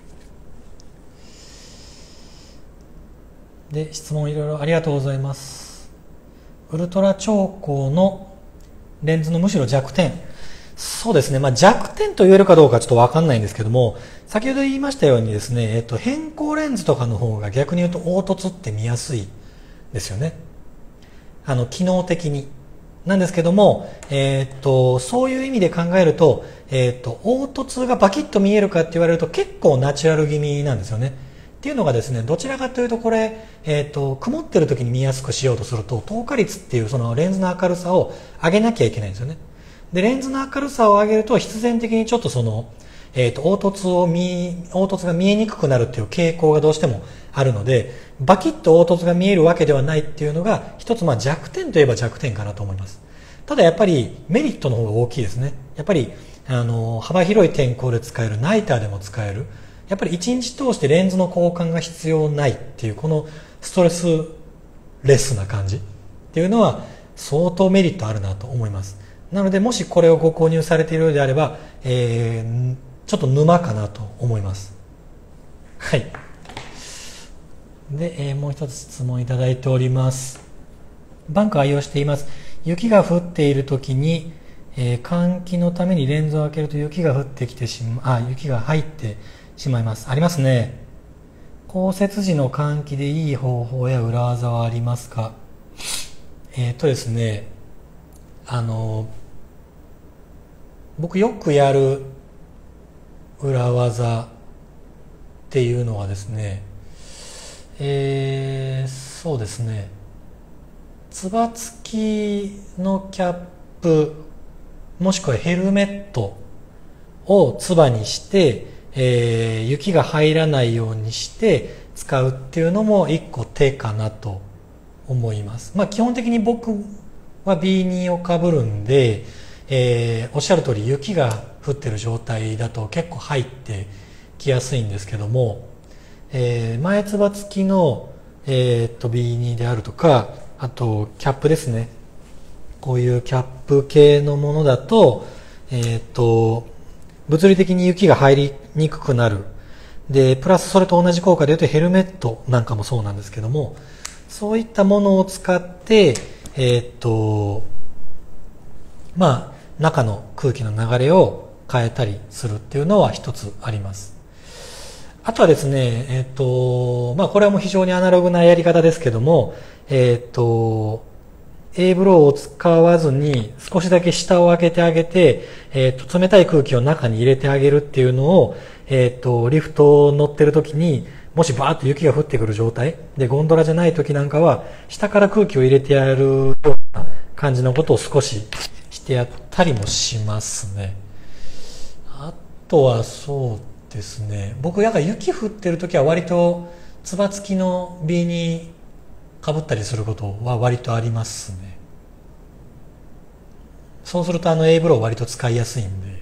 で質問いろいろありがとうございます。ウルトラ超光のレンズのむしろ弱点、そうですね、弱点と言えるかどうかちょっと分かんないんですけども、先ほど言いましたようにですね、偏光レンズとかの方が逆に言うと凹凸って見やすいですよね。機能的になんですけども、そういう意味で考えると、凹凸がバキッと見えるかって言われると結構ナチュラル気味なんですよね。っていうのがですね、どちらかというとこれ、曇ってる時に見やすくしようとすると、透過率っていうそのレンズの明るさを上げなきゃいけないんですよね。で、レンズの明るさを上げると必然的にちょっとその、凹凸が見えにくくなるっていう傾向がどうしてもあるので、バキッと凹凸が見えるわけではないっていうのが一つ弱点といえば弱点かなと思います。ただやっぱりメリットの方が大きいですね。やっぱり幅広い天候で使える、ナイターでも使える、やっぱり一日通してレンズの交換が必要ないっていうこのストレスレスな感じっていうのは相当メリットあるなと思います。なのでもしこれをご購入されているようであれば、ちょっと沼かなと思います。はい。で、もう一つ質問いただいております。バンク愛用しています。雪が降っている時に、換気のためにレンズを開けると雪が降ってきて雪が入ってしまいます。ありますね。降雪時の換気でいい方法や裏技はありますか？ですね、僕よくやる裏技っていうのはですね、そうですね、つば付きのキャップもしくはヘルメットをつばにして、雪が入らないようにして使うっていうのも一個手かなと思います。基本的に僕は B2 をかぶるんで、おっしゃる通り雪が降ってる状態だと結構入ってきやすいんですけども、前つば付きの、B2 であるとか、あとキャップですね、こういうキャップ系のものだと、物理的に雪が入りにくくなる。で、プラスそれと同じ効果で言うとヘルメットなんかもそうなんですけども、そういったものを使って、中の空気の流れを変えたりするっていうのは一つあります。あとはですね、これはもう非常にアナログなやり方ですけども、A ブローを使わずに少しだけ下を開けてあげて、冷たい空気を中に入れてあげるっていうのを、リフトを乗ってる時にもしバーッと雪が降ってくる状態でゴンドラじゃない時なんかは下から空気を入れてやるような感じのことを少ししてやったりもしますね。あとはそうですね、僕やっぱ雪降ってる時は割とつば付きの B にかぶったりすることは割とありますね。そうするとA ブロー割と使いやすいんで。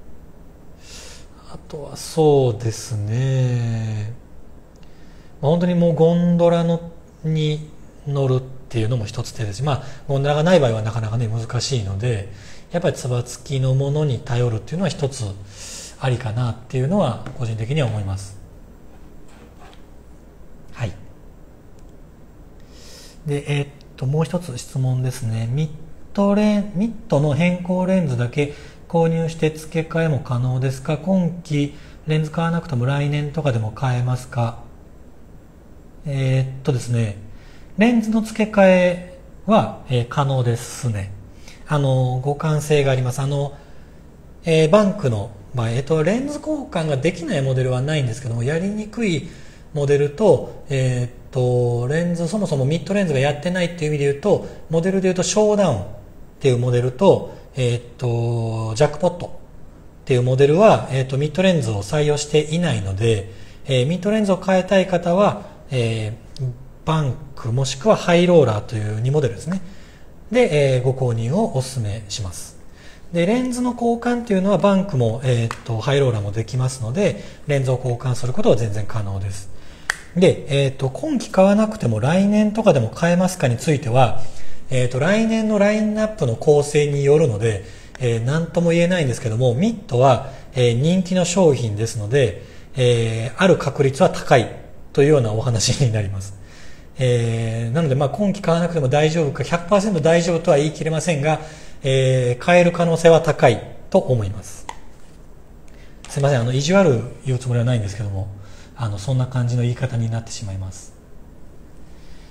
あとはそうですね、本当にもうゴンドラに乗るっていうのも一つ手ですし、ゴンドラがない場合はなかなかね難しいので、やっぱりつば付きのものに頼るっていうのは一つありかなっていうのは個人的には思います。はい。で、もう一つ質問ですね。ミッドの変更レンズだけ購入して付け替えも可能ですか？今期レンズ買わなくても来年とかでも買えますか？ですね、レンズの付け替えは、可能ですね。互換性があります。バンクの場合、レンズ交換ができないモデルはないんですけども、やりにくいモデルと、レンズ、そもそもミッドレンズがやってないっていう意味で言うと、モデルで言うとショーダウンっていうモデルと、ジャックポットっていうモデルは、ミッドレンズを採用していないので、ミッドレンズを変えたい方は、バンクもしくはハイローラーという2モデルですね。で、ご購入をお勧めします。で、レンズの交換っていうのはバンクも、ハイローラーもできますので、レンズを交換することは全然可能です。で、今期買わなくても来年とかでも買えますかについては、来年のラインナップの構成によるので、何とも言えないんですけども、ミッドは、人気の商品ですので、ある確率は高いというようなお話になります。なので、今期買わなくても大丈夫か、100% 大丈夫とは言い切れませんが、買える可能性は高いと思います。すいません、意地悪言うつもりはないんですけども、そんな感じの言い方になってしまいます。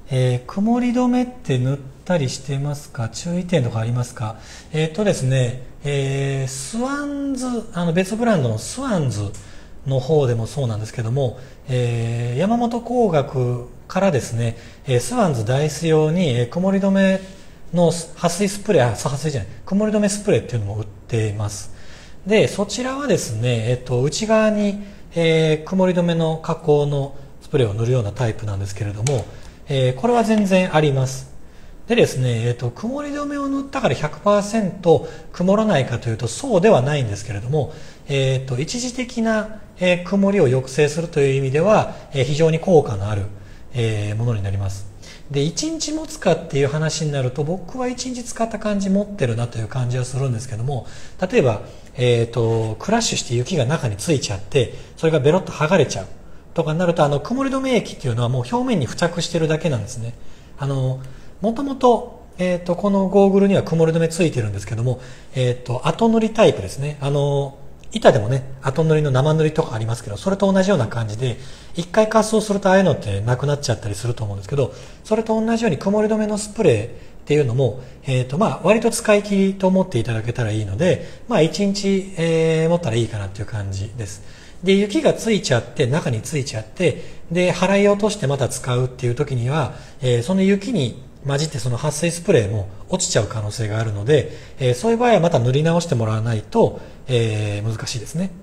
曇り止めって塗ったりしてますか？注意点とかありますか？ですね、スワンズ、別ブランドのスワンズの方でもそうなんですけども、山本工学からですね、スワンズダイス用に、曇り止めの撥水スプレー、撥水じゃない、曇り止めスプレーっていうのも売っています。で、そちらはですね、内側に、曇り止めの加工のスプレーを塗るようなタイプなんですけれども、これは全然あります。でですね、曇り止めを塗ったから 100% 曇らないかというとそうではないんですけれども、一時的な、曇りを抑制するという意味では、非常に効果のある、ものになります。で、1日持つかっていう話になると、僕は1日使った感じ持ってるなという感じはするんですけども、例えば、クラッシュして雪が中についちゃって、それがベロッと剥がれちゃうとかになると、曇り止め液っていうのはもう表面に付着してるだけなんですね。もともと、このゴーグルには曇り止めついてるんですけども、後塗りタイプですね。板でもね、後塗りの生塗りとかありますけど、それと同じような感じで、一回滑走するとああいうのってなくなっちゃったりすると思うんですけど、それと同じように曇り止めのスプレーっていうのも、割と使い切りと思っていただけたらいいので、1日、持ったらいいかなっていう感じです。で、雪がついちゃって、中についちゃって、で、払い落としてまた使うっていう時には、その雪に混じってその撥水スプレーも落ちちゃう可能性があるので、そういう場合はまた塗り直してもらわないと、難しいですね。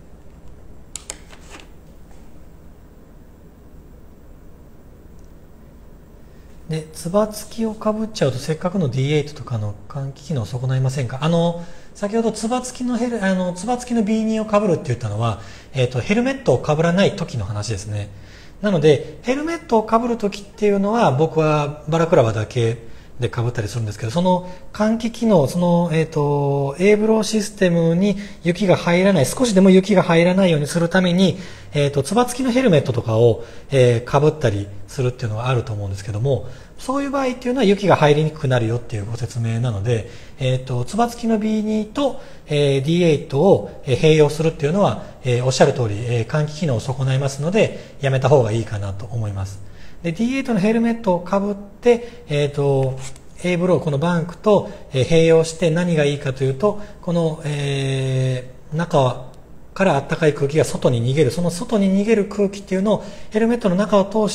で、つば付きをかぶっちゃうとせっかくの D8 とかの換気機能を損ないませんか？先ほどつば付きのつば付きの B2 をかぶるって言ったのは、ヘルメットをかぶらない時の話ですね。なので、ヘルメットをかぶるときっていうのは、僕はバラクラバだけでかぶったりするんですけど、その換気機能、その、エーブローシステムに雪が入らない、少しでも雪が入らないようにするために、つば付きのヘルメットとかを、かぶったりするっていうのはあると思うんですけども、そういう場合っていうのは雪が入りにくくなるよっていうご説明なので、つば付きの B2 と、D8 を併用するっていうのは、おっしゃる通り、換気機能を損ないますので、やめた方がいいかなと思います。で、D8 のヘルメットをかぶって、A ブロー、このバンクと、併用して何がいいかというと、この、中から暖かい空気が外に逃げる、その外に逃げる空気っていうのをヘルメットの中を通して、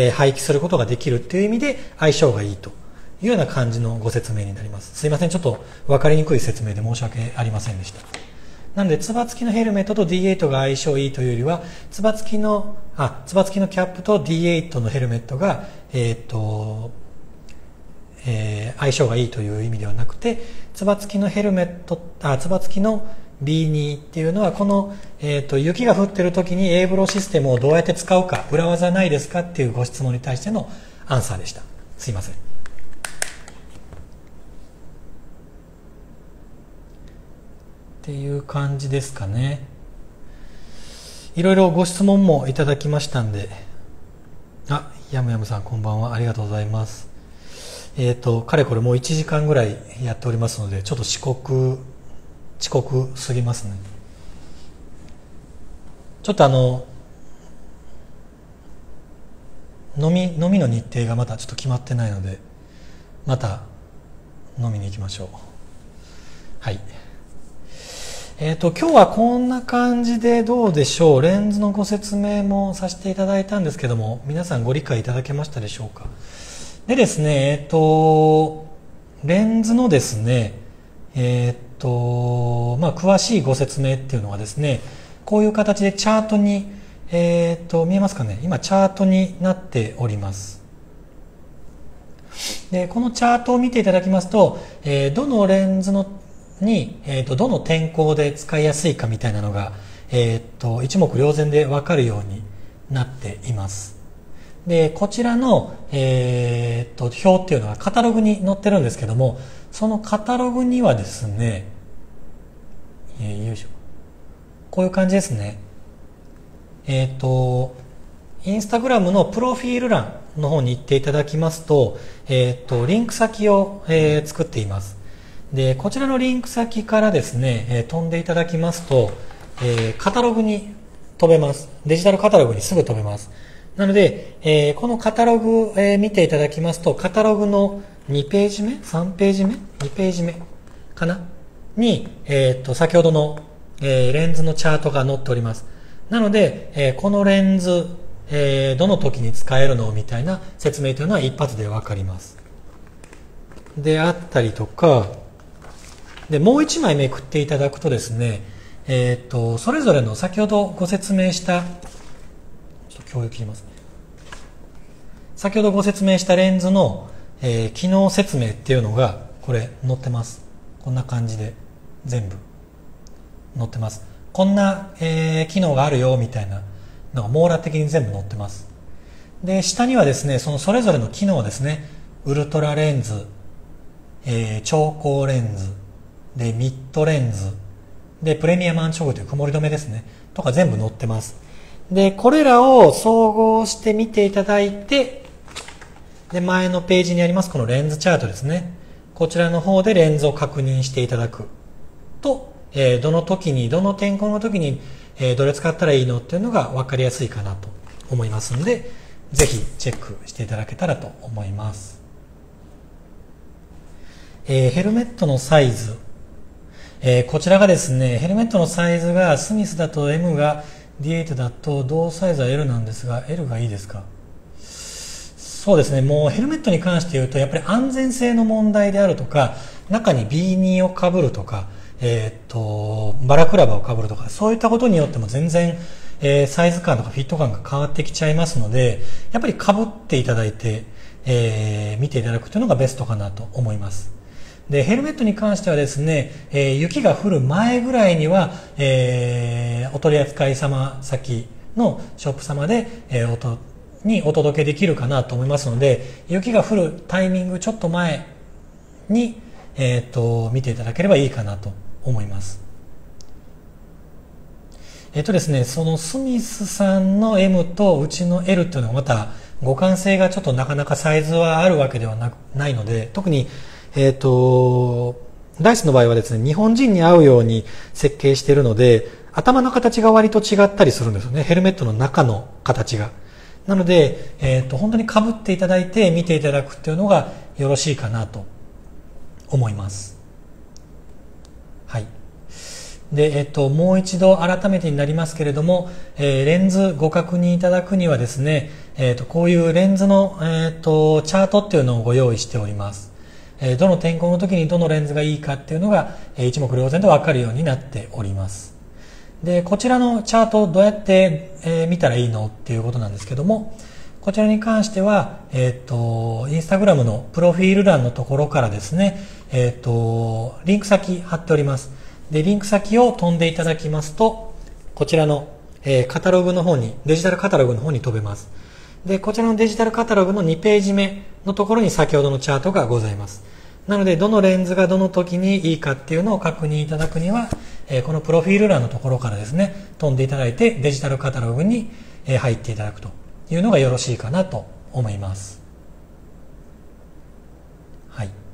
排気することができるっていう意味で相性がいいというような感じのご説明になります。すいません、ちょっと分かりにくい説明で申し訳ありませんでした。なので、つば付きのヘルメットと D8 が相性いいというよりは、つば付きのキャップと D8 のヘルメットが、相性がいいという意味ではなくて、つば付きのヘルメット、つば付きの B2 っていうのは、この、雪が降ってる時に A ブローシステムをどうやって使うか、裏技ないですかっていうご質問に対してのアンサーでした。すいません。っていう感じですかね。いろいろご質問もいただきましたんで。やむやむさんこんばんは。ありがとうございます。かれこれもう1時間ぐらいやっておりますので、ちょっと遅刻すぎますね。ちょっと飲みの日程がまだちょっと決まってないので、また飲みに行きましょう。はい。今日はこんな感じでどうでしょう。レンズのご説明もさせていただいたんですけども、皆さんご理解いただけましたでしょうか。でですね、レンズのですね、詳しいご説明っていうのはですね、こういう形でチャートに、見えますかね。今チャートになっております。で、このチャートを見ていただきますと、どのレンズに、どの天候で使いやすいかみたいなのが、一目瞭然で分かるようになっています。で、こちらの、表っていうのはカタログに載ってるんですけども、そのカタログにはですね、よいしょ。こういう感じですね。インスタグラムのプロフィール欄の方に行っていただきますと、リンク先を、作っています。で、こちらのリンク先からですね、飛んでいただきますと、カタログに飛べます。デジタルカタログにすぐ飛べます。 なので、このカタログ、見ていただきますと、カタログの2ページ目 ?3 ページ目 ?2 ページ目かなに、先ほどの、レンズのチャートが載っております。なので、このレンズ、どの時に使えるのみたいな説明というのは一発でわかります。であったりとか、で、もう一枚めくっていただくとですね、それぞれの先ほどご説明した、ちょっと共有切りますね。先ほどご説明したレンズの、機能説明っていうのが、これ載ってます。こんな感じで全部載ってます。こんな、機能があるよみたいなのが網羅的に全部載ってます。で、下にはですね、それぞれの機能ですね、ウルトラレンズ、超光レンズ、で、ミッドレンズ、で、プレミアムアンチョゴという曇り止めですね、とか全部載ってます。で、これらを総合して見ていただいて、で、前のページにありますこのレンズチャートですね。こちらの方でレンズを確認していただくと、どの時に、どの天候の時に、どれ使ったらいいのっていうのが分かりやすいかなと思いますので、ぜひチェックしていただけたらと思います。ヘルメットのサイズ。こちらがですね、ヘルメットのサイズがスミスだと M が D8 だと同サイズは L なんですが、L がいいですか？そうですね、もうヘルメットに関して言うと、やっぱり安全性の問題であるとか、中にビーニーをかぶるとか、バラクラバをかぶるとか、そういったことによっても全然、サイズ感とかフィット感が変わってきちゃいますので、やっぱりかぶっていただいて、見ていただくというのがベストかなと思います。で、ヘルメットに関してはですね、雪が降る前ぐらいには、お取り扱い様先のショップ様で、お届けできるかなと思いますので、雪が降るタイミングちょっと前に、見ていただければいいかなと思います。ですね、そのスミスさんの M とうちの L というのはまた互換性がちょっとなかなかサイズはあるわけではないので、特に、ダイスの場合はですね、日本人に合うように設計しているので、頭の形が割と違ったりするんですよね、ヘルメットの中の形が。なので、本当に被っていただいて見ていただくっていうのがよろしいかなと思います。はい。で、もう一度改めてになりますけれども、レンズご確認いただくにはですね、こういうレンズの、チャートっていうのをご用意しております。どの天候の時にどのレンズがいいかっていうのが、一目瞭然で分かるようになっております。で、こちらのチャートをどうやって、見たらいいのっていうことなんですけども、こちらに関しては、インスタグラムのプロフィール欄のところからですね、リンク先貼っております。で、リンク先を飛んでいただきますと、こちらの、カタログの方に、デジタルカタログの方に飛べます。で、こちらのデジタルカタログの2ページ目のところに先ほどのチャートがございます。なので、どのレンズがどの時にいいかっていうのを確認いただくには、このプロフィール欄のところからですね、飛んでいただいてデジタルカタログに入っていただくというのがよろしいかなと思います。はい。こ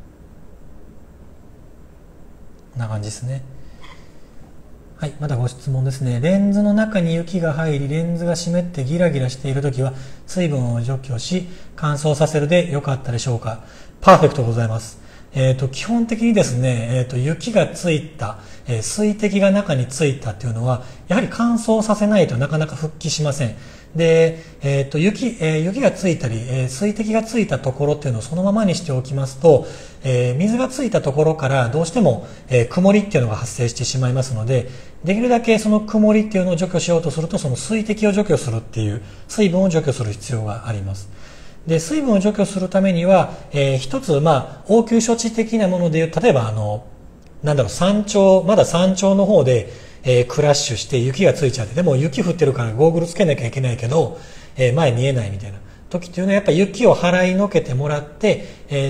んな感じですね。はい、またご質問ですね。レンズの中に雪が入り、レンズが湿ってギラギラしているときは、水分を除去し、乾燥させるでよかったでしょうか？パーフェクトございます。基本的にですね、雪がついた、水滴が中についたっていうのは、やはり乾燥させないとなかなか復帰しません。で、雪がついたり、水滴がついたところっていうのをそのままにしておきますと、水がついたところからどうしても、曇りっていうのが発生してしまいますので、できるだけその曇りっていうのを除去しようとすると、その水滴を除去するっていう、水分を除去する必要があります。で、水分を除去するためには、一つ、応急処置的なものでいう、例えば山頂、まだ山頂の方で、クラッシュして雪がついちゃって、でも雪降ってるからゴーグルつけなきゃいけないけど、前見えないみたいな時っていうのはやっぱり雪を払いのけてもらって、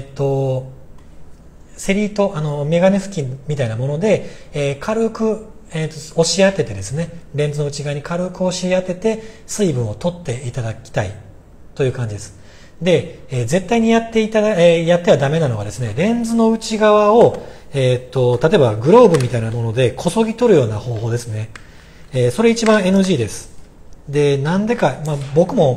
セリート、メガネ付近みたいなもので、軽く、押し当ててですね、レンズの内側に軽く押し当てて水分を取っていただきたいという感じです。で、絶対にやってはダメなのはですね、レンズの内側を、例えばグローブみたいなものでこそぎ取るような方法ですね。それ一番 NG です。で、なんでか、僕も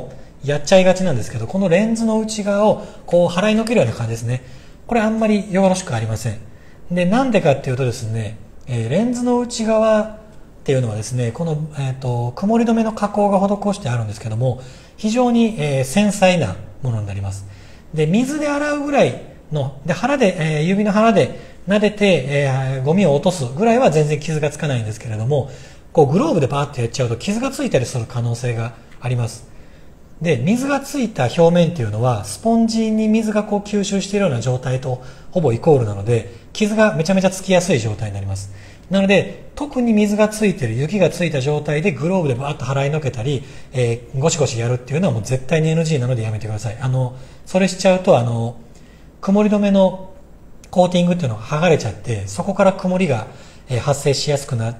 やっちゃいがちなんですけど、このレンズの内側をこう払いのけるような感じですね。これあんまりよろしくありません。で、なんでかっていうとですね、レンズの内側っていうのはですね、この、曇り止めの加工が施してあるんですけども、非常に、繊細なものになります。で、水で洗うぐらいの、で、指の腹で撫でて、ゴミを落とすぐらいは全然傷がつかないんですけれども、こうグローブでバーッとやっちゃうと傷がついたりする可能性があります。で、水がついた表面っていうのはスポンジに水がこう吸収しているような状態とほぼイコールなので、傷がめちゃめちゃつきやすい状態になります。なので、特に水がついている、雪がついた状態でグローブでバーッと払いのけたり、ゴシゴシやるっていうのはもう絶対に NG なのでやめてください。それしちゃうと曇り止めのコーティングっていうのが剥がれちゃって、そこから曇りが発生しやすくなって、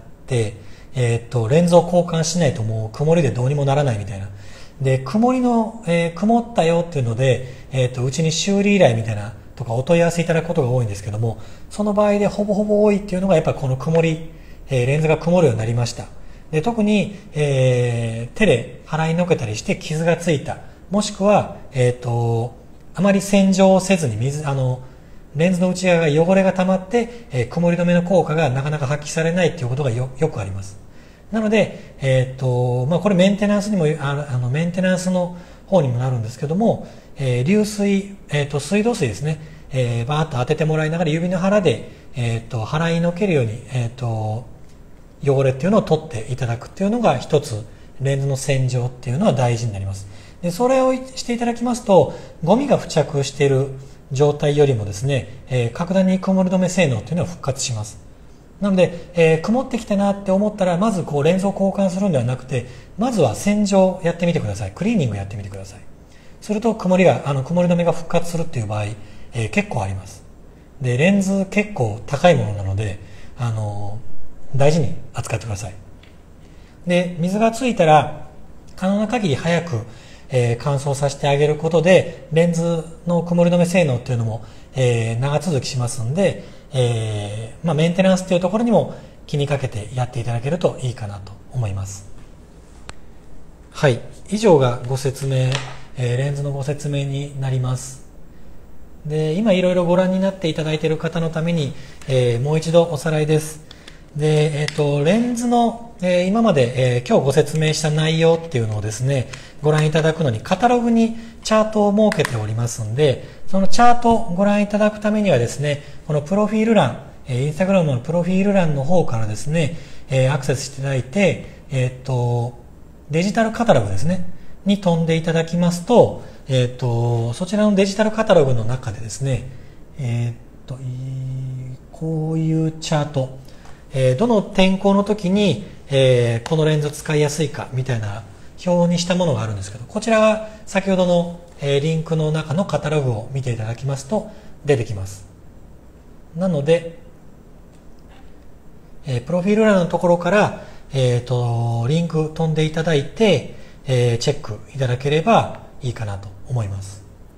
レンズを交換しないともう曇りでどうにもならないみたいな。で、曇ったよっていうので、うちに修理依頼みたいなとかお問い合わせいただくことが多いんですけども、その場合でほぼほぼ多いっていうのがやっぱこの曇り、レンズが曇るようになりました。で、特に、手で払いのけたりして傷がついた。もしくは、あまり洗浄せずにレンズの内側が汚れが溜まって、曇り止めの効果がなかなか発揮されないっていうことがよくあります。なので、これメンテナンスにも、メンテナンスの方にもなるんですけども、流水、水道水ですね、バーッと当ててもらいながら指の腹で、払いのけるように、汚れっていうのを取っていただくっていうのが一つ、レンズの洗浄っていうのは大事になります。で、それをしていただきますと、ゴミが付着している状態よりもですね、格段に曇り止め性能っていうのは復活します。なので、曇ってきたなって思ったら、まずこうレンズを交換するんではなくて、まずは洗浄やってみてください。クリーニングやってみてください。すると曇り止めが復活するっていう場合、結構あります。で、レンズ結構高いものなので、大事に扱ってください。で、水がついたら、可能な限り早く、乾燥させてあげることで、レンズの曇り止め性能っていうのも、長続きしますんで、メンテナンスっていうところにも気にかけてやっていただけるといいかなと思います。はい。以上がご説明、レンズのご説明になります。で、今いろいろご覧になっていただいている方のために、もう一度おさらいです。で、レンズの、今まで、今日ご説明した内容っていうのをですね、ご覧いただくのにカタログにチャートを設けておりますんで、そのチャートをご覧いただくためにはですね、このプロフィール欄、インスタグラムのプロフィール欄の方からですね、アクセスしていただいて、デジタルカタログですね、に飛んでいただきますと、そちらのデジタルカタログの中でですね、こういうチャート、どの天候の時に、このレンズ使いやすいかみたいな表にしたものがあるんですけど、こちらが先ほどの、リンクの中のカタログを見ていただきますと出てきます。なので、プロフィール欄のところから、リンク飛んでいただいて、チェックいただければいいかなと思います。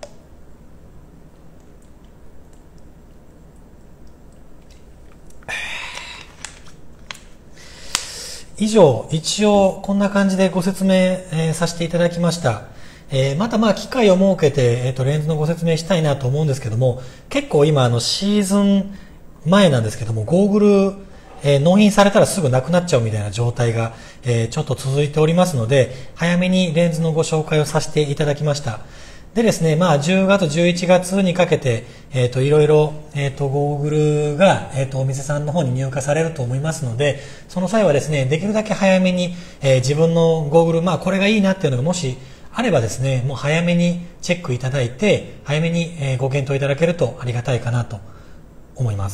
以上、一応こんな感じでご説明、させていただきました。また機会を設けて、レンズのご説明したいなと思うんですけども、結構今シーズン前なんですけども、ゴーグル、納品されたらすぐなくなっちゃうみたいな状態が、ちょっと続いておりますので、早めにレンズのご紹介をさせていただきました。でですね、10月、11月にかけて、いろいろ、ゴーグルが、お店さんの方に入荷されると思いますので、その際はですね、できるだけ早めに、自分のゴーグル、これがいいなっていうのがもしあればですね、もう早めにチェックいただいて、早めに、ご検討いただけるとありがたいかなと思います。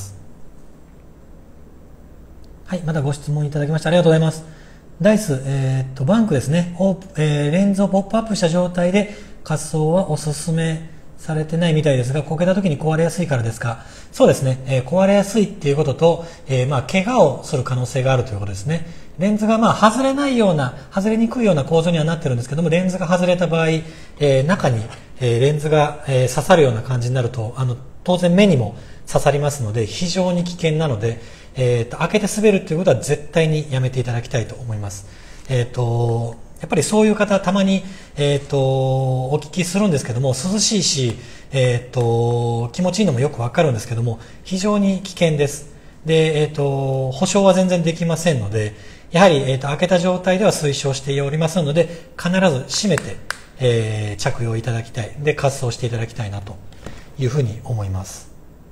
はい、またご質問いただきましてありがとうございます。ダイス、バンクですね、レンズをポップアップした状態で、滑走はおすすめされてないみたいですが、こけた時に壊れやすいからですか？そうですね、壊れやすいっていうことと、怪我をする可能性があるということですね。レンズが外れにくいような構造にはなってるんですけども、レンズが外れた場合、中に、レンズが、刺さるような感じになると、当然目にも刺さりますので、非常に危険なので、開けて滑るということは絶対にやめていただきたいと思います。 やっぱりそういう方たまに、お聞きするんですけども、涼しいし、気持ちいいのもよくわかるんですけども、非常に危険です。で、保証は全然できませんので、やはり、開けた状態では推奨しておりますので、必ず閉めて、着用いただきたい。で、滑走していただきたいなというふうに思います。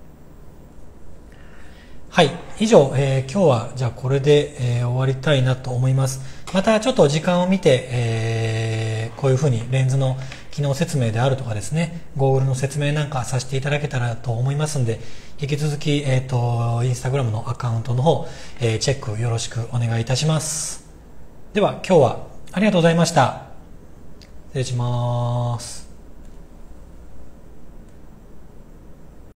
はい。以上、今日はじゃあこれで、終わりたいなと思います。またちょっと時間を見て、こういうふうにレンズの機能説明であるとかですね、ゴーグルの説明なんかさせていただけたらと思いますんで、引き続き、インスタグラムのアカウントの方、チェックよろしくお願いいたします。では今日はありがとうございました。失礼します。